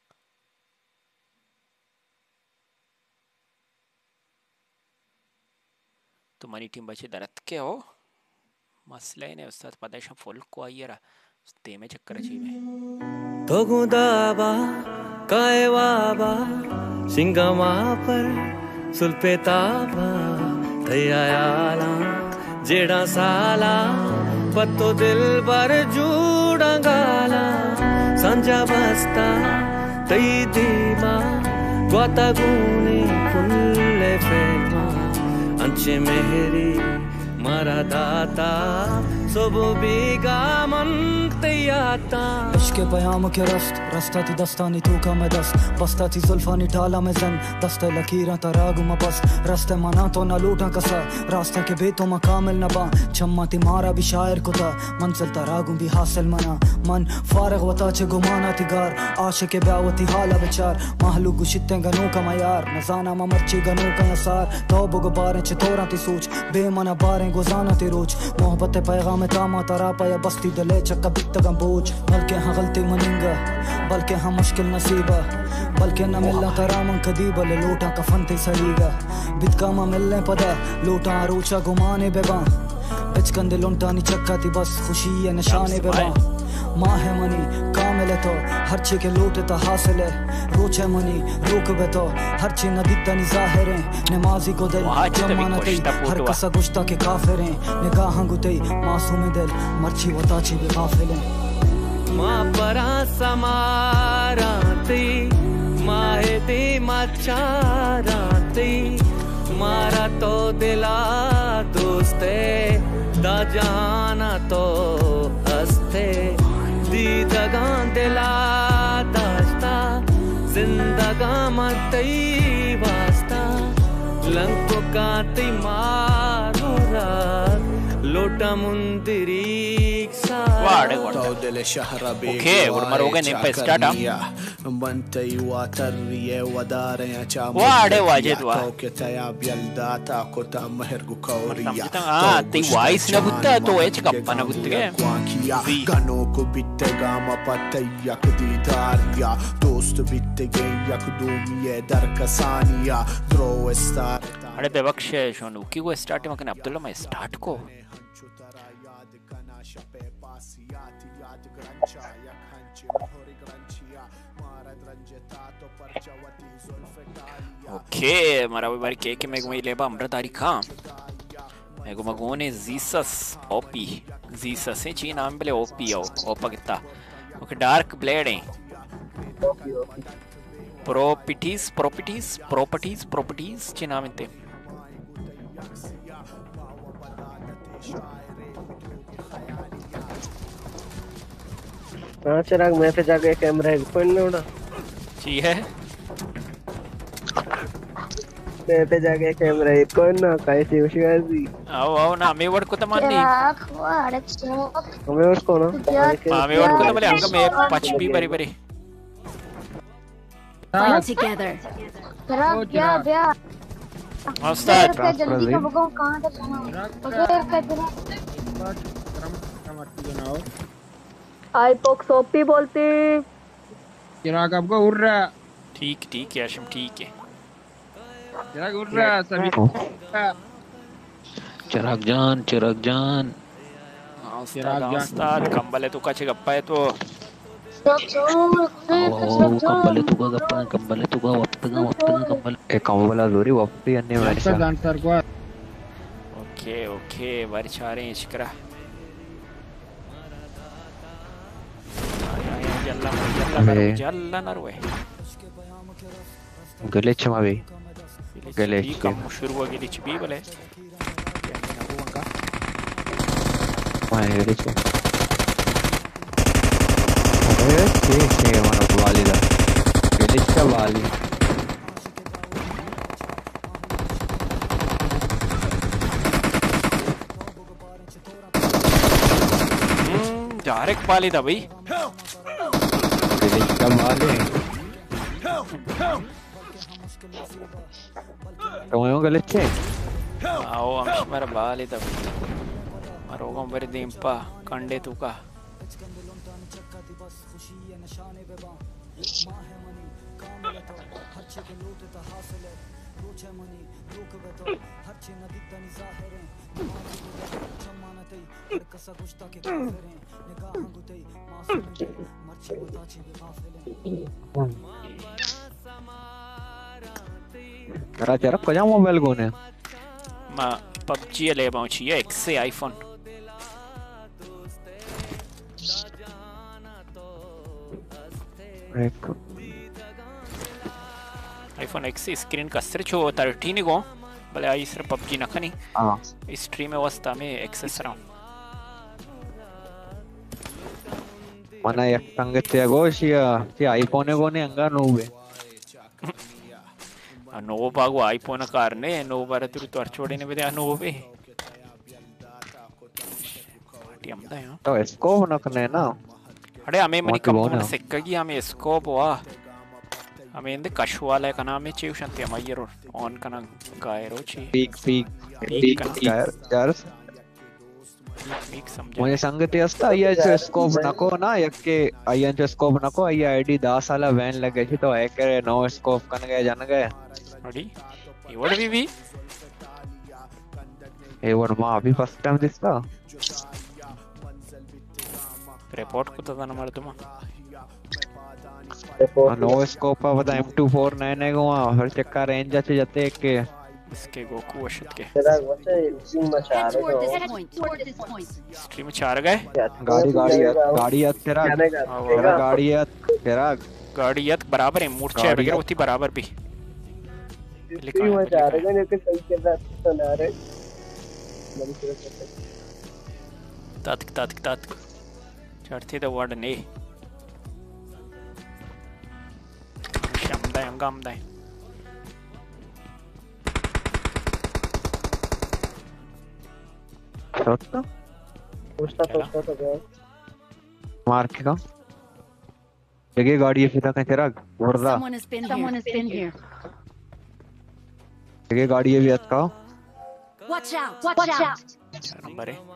तुम्हारी टीम बचे दरत के हो मसले ने उस्ताद पदेशा फुल को आइएरा ते में चक्कर जी में तो गुदाबा कायवाबा सिंगमा पर सुल्पेताबा थयायाला जेड़ा साला पत्तो दिल पर जूडंगाला संजा बस्ता तई दीमा ग्वाता गुने पुल्ले फेमा अंचे मेहरी मारा दाता सुबु बीगा मन तयाता इश्क पयाम के रस्त रस्ता ती दस्तानी तू का मैं दस्त बस्ता ती जुल्फानी ठाला में जन दस्ते लकीरा तरागु में बस रस्ते मना तो ना लूटा कसा रास्ता के बेतो में कामिल न बा चम्मा ती मारा भी शायर को था मंजिल तरागु भी हासिल मना मन फारग वता चे गुमाना ती गार आशिक के ब्यावती हाला बेचार महलू गुशिते गनो का मयार नजाना मा मर्ची गनो का नसार तो बुग बारे चे तोरा ती सोच बेमना बारे गुजाना ती रोज मोहब्बत पैगाम तामा तरा पाया बस्ती दले चक्का बिकता गम बोझ बल्कि हाँ गलती मनिंगा बल्कि हाँ मुश्किल नसीबा बल्कि न मिलना तरा मन कदीबा ले लोटा कफन ते सलीगा बिदकामा मिलने पदा लोटा रोचा गुमाने बेबा बिचकन दिल उन्टानी चक्का ती बस खुशी है निशाने बेबा माँ है मनी कामिल है तो हर ची के लूटे तो हासिल है रोच है मनी रोक बे तो हर ची न दिखता नहीं जाहिर है नमाजी को दिल जमाना तई हर कसा गुश्ता के काफिर हैं निगाहां गुतई मासूम दिल मर्ची वता ची भी काफिल हैं माँ परा समाराती माहे ती माचाराती मारा तो दिला दोस्ते दा जाना तो हस्ते दीदगां दिला दास्ता जिंदगा मतई वास्ता लंको काती मारो रात लोटा मुंदिरी Vade guarda. Ok, ormai roga ne pa start am. Vade wajed wa. Ah, te voice na gutta to h kappa na gutte. Gano ko bitte gama pataya kdidarya dost bitte ge yakdumiye dar kasaniya throw star अरे बेबख्श शोनू की वो start मकन अब्दुल्ला मैं start को okay मरा भी बारी के के मैं गुमे लेबा अमृतारी खां मैं गुमा गोने जीसस ओपी जीसस है ची नाम बले ओपी ओ ओपा कितना ओके डार्क ब्लेड है properties properties properties properties चे नाम इतने हाँ चिराग मैं पे जाके कैमरा एक पॉइंट में उड़ा जी है मैं पे जाके कैमरा एक पॉइंट ना कैसी उशियाजी आओ आओ ना मैं वर्ड को तो मान दी मैं वर्ड को ना हाँ मैं वर्ड को तो बोले अंका मैं पाँच भी बरी बरी Fight together. चिराग क्या क्या उस्ताद जल्दी का भगवान कहाँ तक जाना है आईपॉक्स ओपी बोलती चिराग आपको उड़ रहा ठीक ठीक है आशिम ठीक है चिराग उड़ रहा सभी चिराग जान चिराग जान चिराग जान उस्ताद कंबल है तू का चिक अप्पा है तो कंबल तू का गप्पा कंबल तू का वप्तगा वप्तगा कंबल ए कंबल जोरी वप्ती अन्य वैसा आंसर को ओके ओके बारी चारे इश्करा जल्ला जल्ला जल्ला नरवे गलेच मावे गलेच कम शुरू हुआ गलेच भी बोले माय गलेच अरे के के मानो वालिदा गलेच का वाली डायरेक्ट वाली था भाई गलेच का वाली तो मैं गलेच है आओ हम मेरा वाली था मरोगा मेरे दींपा कंडे तू का मेरा चरक कजा मोबाइल कौन है मैं पबजी ले पहुंची है एक्स से आईफोन आईफोन एक्स स्क्रीन कसर छो थर्टीन को भले आई सर पबजी नखनी हां स्ट्रीम में वस्ता में एक्सेस राव मना एक संगते गोशिया ती आईफोन कोने अंगा नोबे नो बागो आईफोन कारने नो बारे तुरु तो छोड़े ने बे नो बे टियमदा है तो स्कोप नखने ना अरे हमें मनी कंपोनेंट सेक्कगी हमें स्कोप वा हमें इंदे कशवाला का नाम है चेवशंती अमयर ऑन कना गायरो ची पीक पीक पीक गायर यार मुझे संगति अस्ता ये स्कोप नको ना यक्के आयन जो स्कोप नको ये आईडी दस साल वैन लगे थी तो एक नो स्कोप कन गए जान गए अड़ी ये वर्ड भी भी ये वर्ड मां अभी फर्स्ट टाइम दिसता रिपोर्ट को तो ना मार तुम नो स्कोप का बता एम टू फोर नाइन है गोवा हर चक्का रेंज जाते जाते एक के इसके गोकू वशत के स्ट्रीम में चार गए स्ट्रीम में चार गए गाड़ी गाड़ी गाड़ी याद तेरा तेरा गाड़ी याद तेरा गाड़ी याद बराबर है मूर्छे वगैरह होती बराबर भी स्ट्रीम में चार गए लेकिन सही चल रहा तो ना रे तातक तातक तातक चढ़ते तो वर्ड ने शमदा अंगामदा सोचता सोचता सोचता तो गया मार के का जगह गाड़ी है फिर कहीं तेरा वर्दा Someone has been Someone here. has been here. जगह गाड़ी है भी अच्छा Watch out! Watch, Watch out! चार नंबर है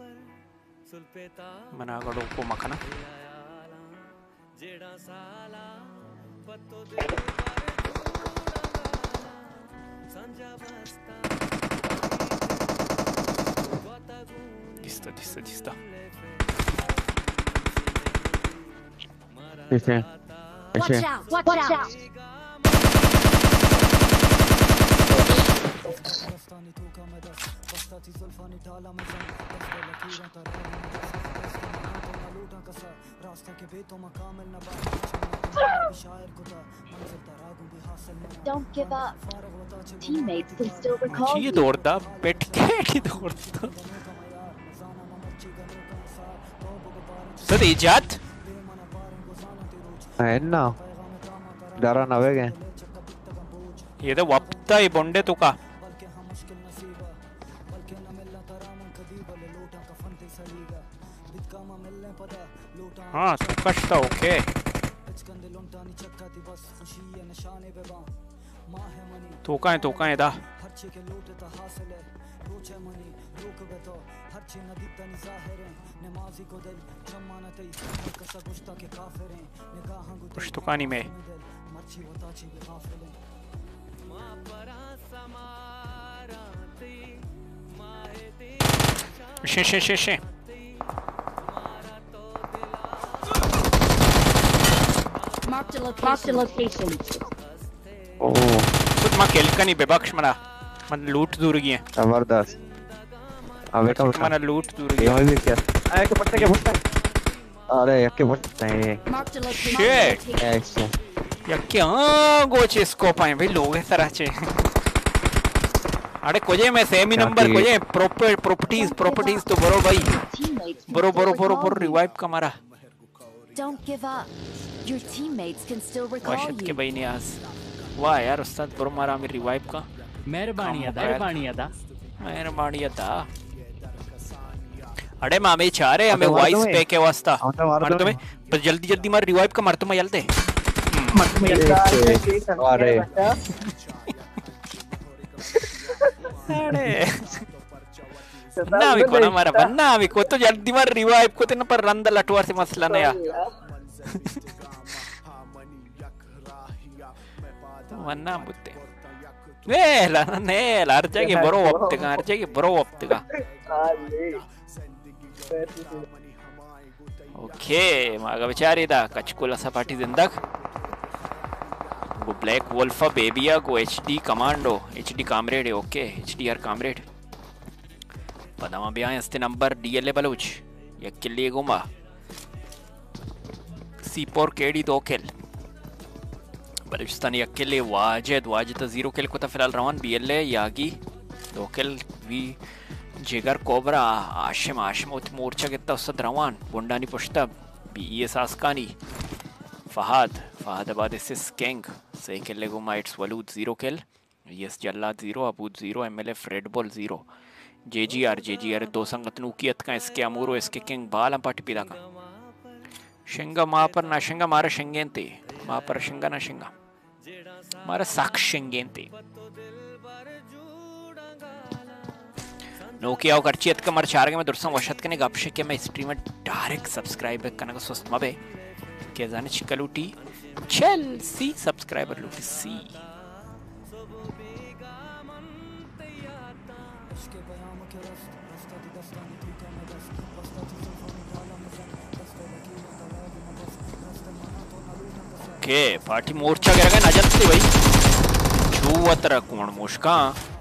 मना करो को मखना दिसता दिसता दिसता ऐसे Watch ऐसे out! Watch out! Don't give up. Teammates can still recall ये you. दौड़ता बैठ के दौड़ता सद इजाद है ना डरा ना वेगे ये तो वप्ता ही बंडे तो का हाँ तो कष्ट ओके तो का है तो का है दा कुछ तो कहानी में शे शे शे शे Mark the location. Mark the location. ओ खुद माँ खेल का नहीं बेबख्श मना मन लूट दूर गई है जबरदस्त अबे का मना लूट दूर गई ये भी क्या आए के पट्टे के पट्टे अरे यके पट्टे Mark the location. Shit. ऐसे यके हाँ गोचे स्कोप आए भाई लोग इस तरह चे अरे कोजे मैं सेमी नंबर कोजे प्रॉपर प्रॉपर्टीज प्रॉपर्टीज तो बरो भाई बरो बरो बरो बरो रिवाइव का मारा Don't give up. Your teammates can still recall वाशद के you. भाई नियाज वाह यार उस्ताद बरो मारा मेरी रिवाइव का मेहरबानी अदा मेहरबानी अदा मेहरबानी अदा अरे मामे चाह रहे हमें वॉइस पे के वास्ता मार दो मैं बस जल्दी जल्दी मार रिवाइव का मार तो मैं जल्दी मत में अरे अरे ना भी को ना मारा बन्ना भी को तो जल्दी मार रिवाइव को तो ना पर रंदा लटवार से मसला ना यार वन्ना बुत्ते ने ला ने ला अर्जा के बरो वक्त का अर्जा के बरो वक्त का ओके मागा बेचारी दा कचकुला सपाटी जिंदग वो ब्लैक वोल्फा बेबिया को HD commando HD comrade okay HDR comrade पदामा भी आए अस्ते नंबर डीएलए बलूच या किल्ली गुमा सीपोर केडी दो किल बलूचिस्तानी अकेले वाजिद वाजिद जीरो किल को तो फिलहाल रवान बीएलए यागी दो किल वी जिगर कोबरा आशिम आशिम उत मोर्चा कितना उसद रवान बुंडानी पुश्ता बीएस आस्कानी फहाद फहादाबाद इस किंग सही किल लेगो माइट्स वलूद जीरो किल यस जल्लाद जीरो अबूद जीरो एमएलए फ्रेडबॉल जीरो जेजीआर जेजीआर दो संगत नूकियत का इसके अमूरो इसके किंग बाल हम पाटी पिदा का शिंगा माँ पर ना शिंगा मारा शिंगेंते माँ पर शिंगा ना शिंगा मारा साक्ष शिंगेंते नोकिया और करचियत का मर चार के मैं दुर्संग वशत के ने गपशे के मैं स्ट्रीम में डायरेक्ट सब्सक्राइब करने का सोचता मबे क्या जाने चिकलूटी चेल्सी सब्सक्राइबर लूटी सी ओके पार्टी मोर्चा कह रहा है नजर से भाई छुवतर कौन मुश्का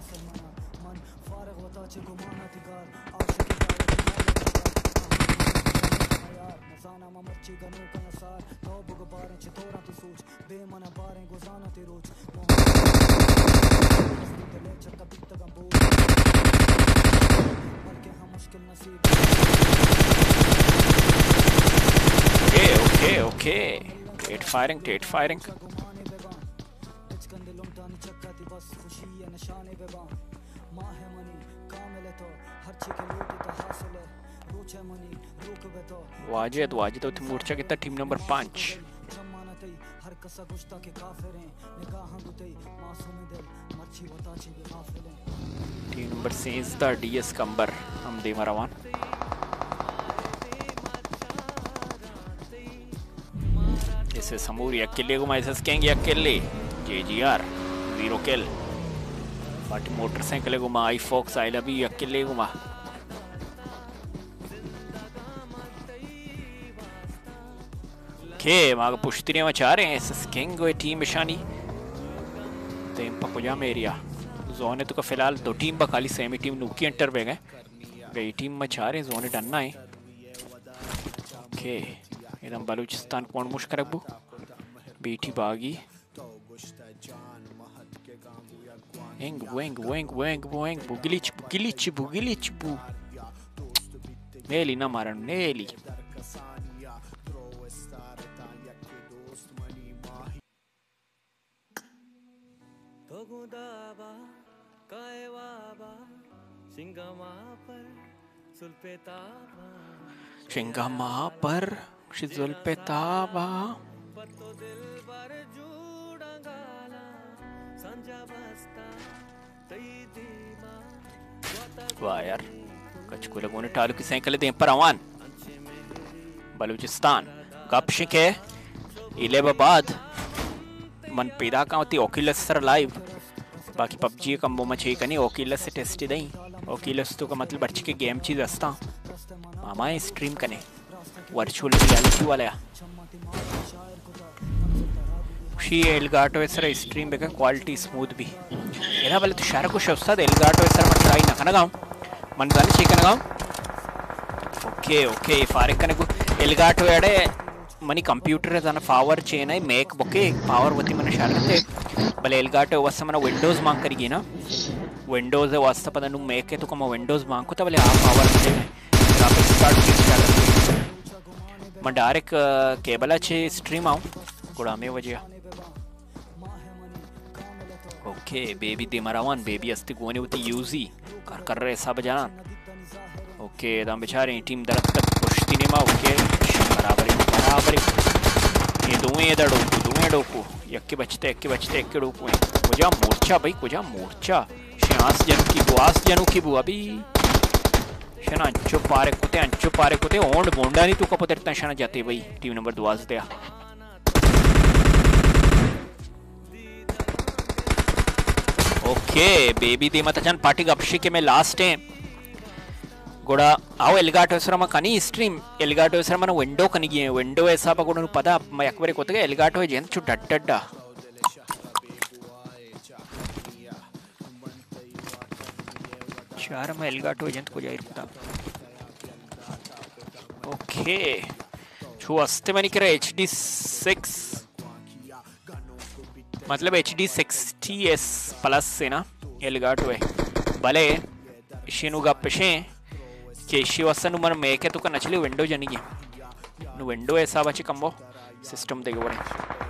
ओके ओके ओके टेट फायरिंग टेट फायरिंग वाजिद वाजिद तो मोर्चा कितना टीम नंबर पाँच टीम नंबर सेंस दा डीएस कंबर हम दे मरवान इसे समूरी अकेले को मैं इसे कहेंगे अकेले JGR zero kill party motorcycle को मैं आई फॉक्स आई लव यू अकेले को मैं के माग पुश्तरी में चाह रहे हैं इस किंग को टीम निशानी तेम पकुजा मेरिया जोन तो का फिलहाल दो टीम बखाली सेमी टीम नुकी एंटर पे गए गई टीम में चाह रहे हैं जोन डरना है ओके एकदम बलूचिस्तान कौन मुश्किल रखबू बेटी बागी एंग वेंग वेंग वेंग वेंग बुगिलिच बुगिलिच बुगिलिच बु नेली ना मारन नेली शिंगामा पर शिजुल पे ताबा वाह यार कचको लोगों ने टालू की साइकिल दे पर अवान बलूचिस्तान गपशिक है इलेबाबाद मन पैदा का होती ओकिलस सर लाइव बाकी पबजी कम्बो में चाहिए कनी ओकिलस से टेस्ट दई ओकिलस तो का मतलब अच्छी के गेम चीज हस्ता मामा स्ट्रीम कने वर्चुअल रियलिटी वाला शी एलगाटो सर स्ट्रीम बेका क्वालिटी स्मूथ भी एना वाले तो शारा को शस्ता दे एलगाटो सर मत ट्राई ना करना गाऊं मन गाने चाहिए करना गाऊं ओके ओके फारिक कने को एलगाटो एडे मनी कंप्यूटर जाना पावर चेन है मेक बोके पावर वती मन शारते भले एलगाटो वस मन विंडोज मांग करेगी ना विंडोज है वास्ता पता नु मेक है तो कम विंडोज मांग को तो भले आप पावर दे ग्राफिक्स कार्ड की शारते मैं डायरेक्ट केबल अच्छे स्ट्रीम आऊं गुड़ा में वजह ओके बेबी दे मरावन बेबी अस्ति गोने उती यूजी कर कर रहे सब जान ओके दाम बेचारे टीम दरक तक पुश्ती ने मा ओके बराबर बराबर ये दोए ये दड़ो दोए डोको यक्के बचते यक्के बचते यक्के डोको कुजा मोर्चा भाई कुजा मोर्चा श्यास जन की बुआस जनू की बुआ भी शना अंचो पारे कुते अंचो पारे कुते ओंड बोंडा नहीं तू का पुत्र इतना शना जाते भाई टीम नंबर दुआस दिया ओके बेबी दे मत जान पार्टी गपशी के में लास्ट है गोड़ा आओ एलगाटो सर में कनी स्ट्रीम एलगाटो सर मन विंडो कनी गे विंडो ऐसा पकोड़ पता मैं एकबारे कोतगे एलगाटो जेन छु डड्डड्डा चार में एलगाटो एजेंट को जाहिर पता ओके छु अस्ते मनी करे एचडी सिक्स मतलब एचडी सिक्सटी एस प्लस से ना एलगाटो है भले शिनुगा पेशे के शिवसन मन मेके तो का नचली विंडो जनिगे नु विंडो ऐसा बचे कंबो सिस्टम देगे बड़े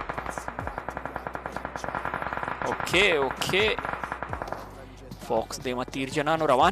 ओके ओके फॉक्स दे मत तीर जना नो रवान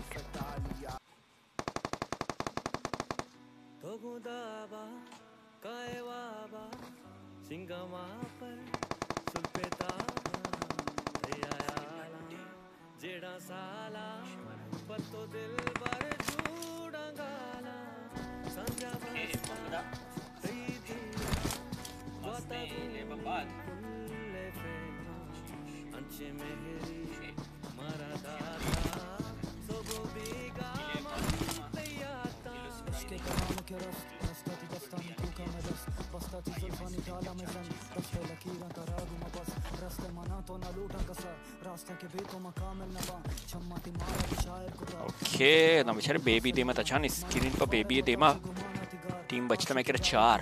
ओके ना बेचारे बेबी दे मत अच्छा स्क्रीन पर बेबी दे मा टीम बचता मैं कह चार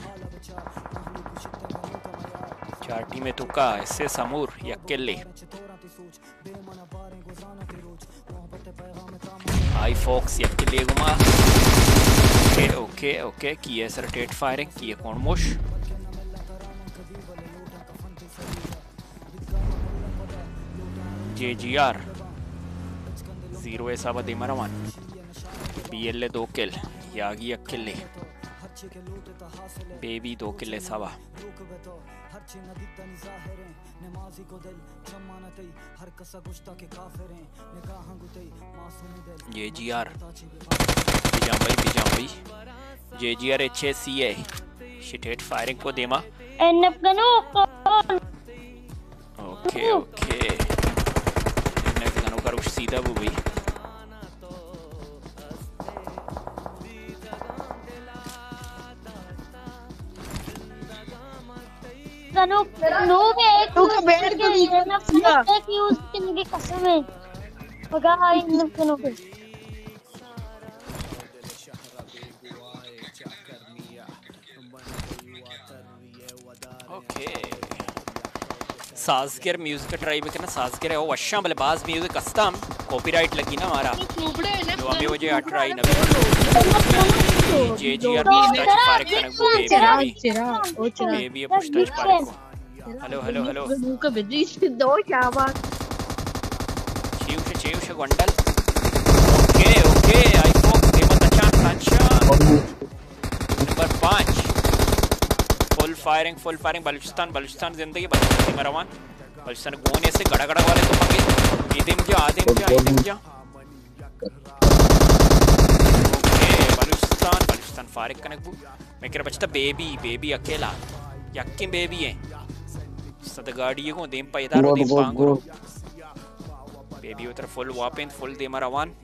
चार टीमें तो का ऐसे समूर यक्केले आई फॉक्स यक्केले गुमा ओके ओके ओके किए सर टेट फायरिंग किए कौन मोश जे जी आर जीरो ऐसा बदे मरवान बी एल ए दो किल यागी अकेले बेबी दो किले सवा ये जी आर बिजाम भाई बिजाम भाई J G R H A C A शिटेट फायरिंग को देमा एनएफ गनो ओके ओके एनएफ गनो का रुश सीधा वो भाई गनो नो में एक तू का बैठ के एक यूज करने की कसम है मगा आई एनएफ गनो पे ओके साज़गेर म्यूजिक का ट्राई करना साज़गेर है वो वश्या बले बाज म्यूजिक कस्टम कॉपीराइट लगी ना हमारा तो हमें वो जो ट्राई नवे J G R push touch फारिक करने को बेबी बेबी पुश टच फारिक को हेलो हेलो हेलो का बिजी से दो शाबा चीव से चीव से गोंडल ओके ओके आई फोक देमत अच्छा अच्छा नंबर पाँच full firing full firing Balochistan Balochistan जिंदगी बलूचिस्तान मरवान बलूचिस्तान गोने से गड़ा गड़ा वाले तो पके इदिम जा आदिम जा इदिम जा ओके बलूचिस्तान बलूचिस्तान फारिग कनेक्ट मैं कह रहा बचता बेबी बेबी अकेला यक्की बेबी है सद गाड़ी को देम पैदार हो देम पांगरो बेबी उतर फुल वापिन फुल देम रवान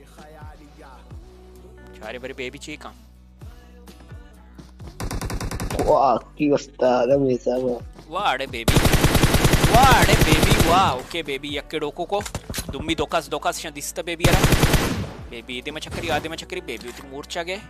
चारे बरे बेबी चीका वाह की उस्ताद हमेशा वो वाह अरे बेबी वाह अरे बेबी वाह ओके बेबी यक्के डोको को दुम्मी दोकास दोकास शंदिस्ता बेबी अरा बेबी इदे में चक्करी आदे में चक्करी बेबी उतर मूर्छा गए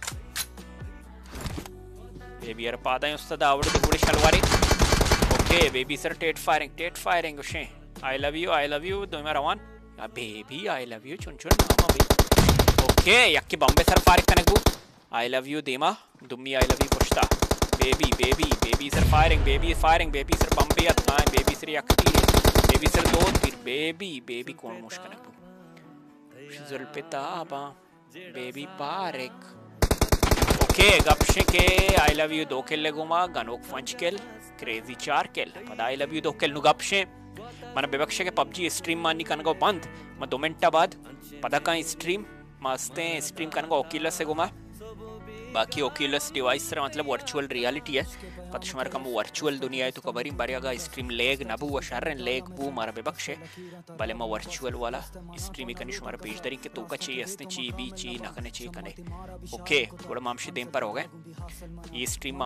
बेबी अरा पादा है उस्ताद आवड़े तो पूरे शलवारी ओके बेबी सर टेट फायरिंग टेट फायरिंग उसे I love you I love you दो में रवान या बेबी आई लव यू चुन चुन नामा भी ओके यक्के बॉम्बे सर फारिग कनेक्ट बू आई लव यू देमा दुम्मी आई लव यू पुश्ता बेबी बेबी बेबी सर फायरिंग बेबी फायरिंग बेबी सर बम्बे अथाएं बेबी सर यक्की बेबी सर दो तीर बेबी बेबी कौन मुश्किल है जुल पे ताबा बेबी पारिक ओके गपशे के आई लव यू दो किल गुमा गनोक पंच किल क्रेजी चार किल पदा आई लव यू दो किल नु गपशे मन बेबक्षे के पबजी स्ट्रीम मानी कनगो बंद म दो मिनट बाद पदा का स्ट्रीम मस्ते स्ट्रीम कनगो ओकिलस से गुमा बाकी ओक्यूलस डिवाइस से मतलब वर्चुअल रियलिटी है पता शुमार कम वर्चुअल दुनिया है तो कबरी बारियागा स्ट्रीम लेग नबू व शर्रन लेग बू मारा बेबक्षे भले मैं वर्चुअल वाला स्ट्रीम ही कनी शुमार पेज दरी के तो का चाहिए असने चाहिए भी चाहिए ना कने चाहिए कने ओके थोड़ा मामशे देम पर हो गए ये स्ट्रीम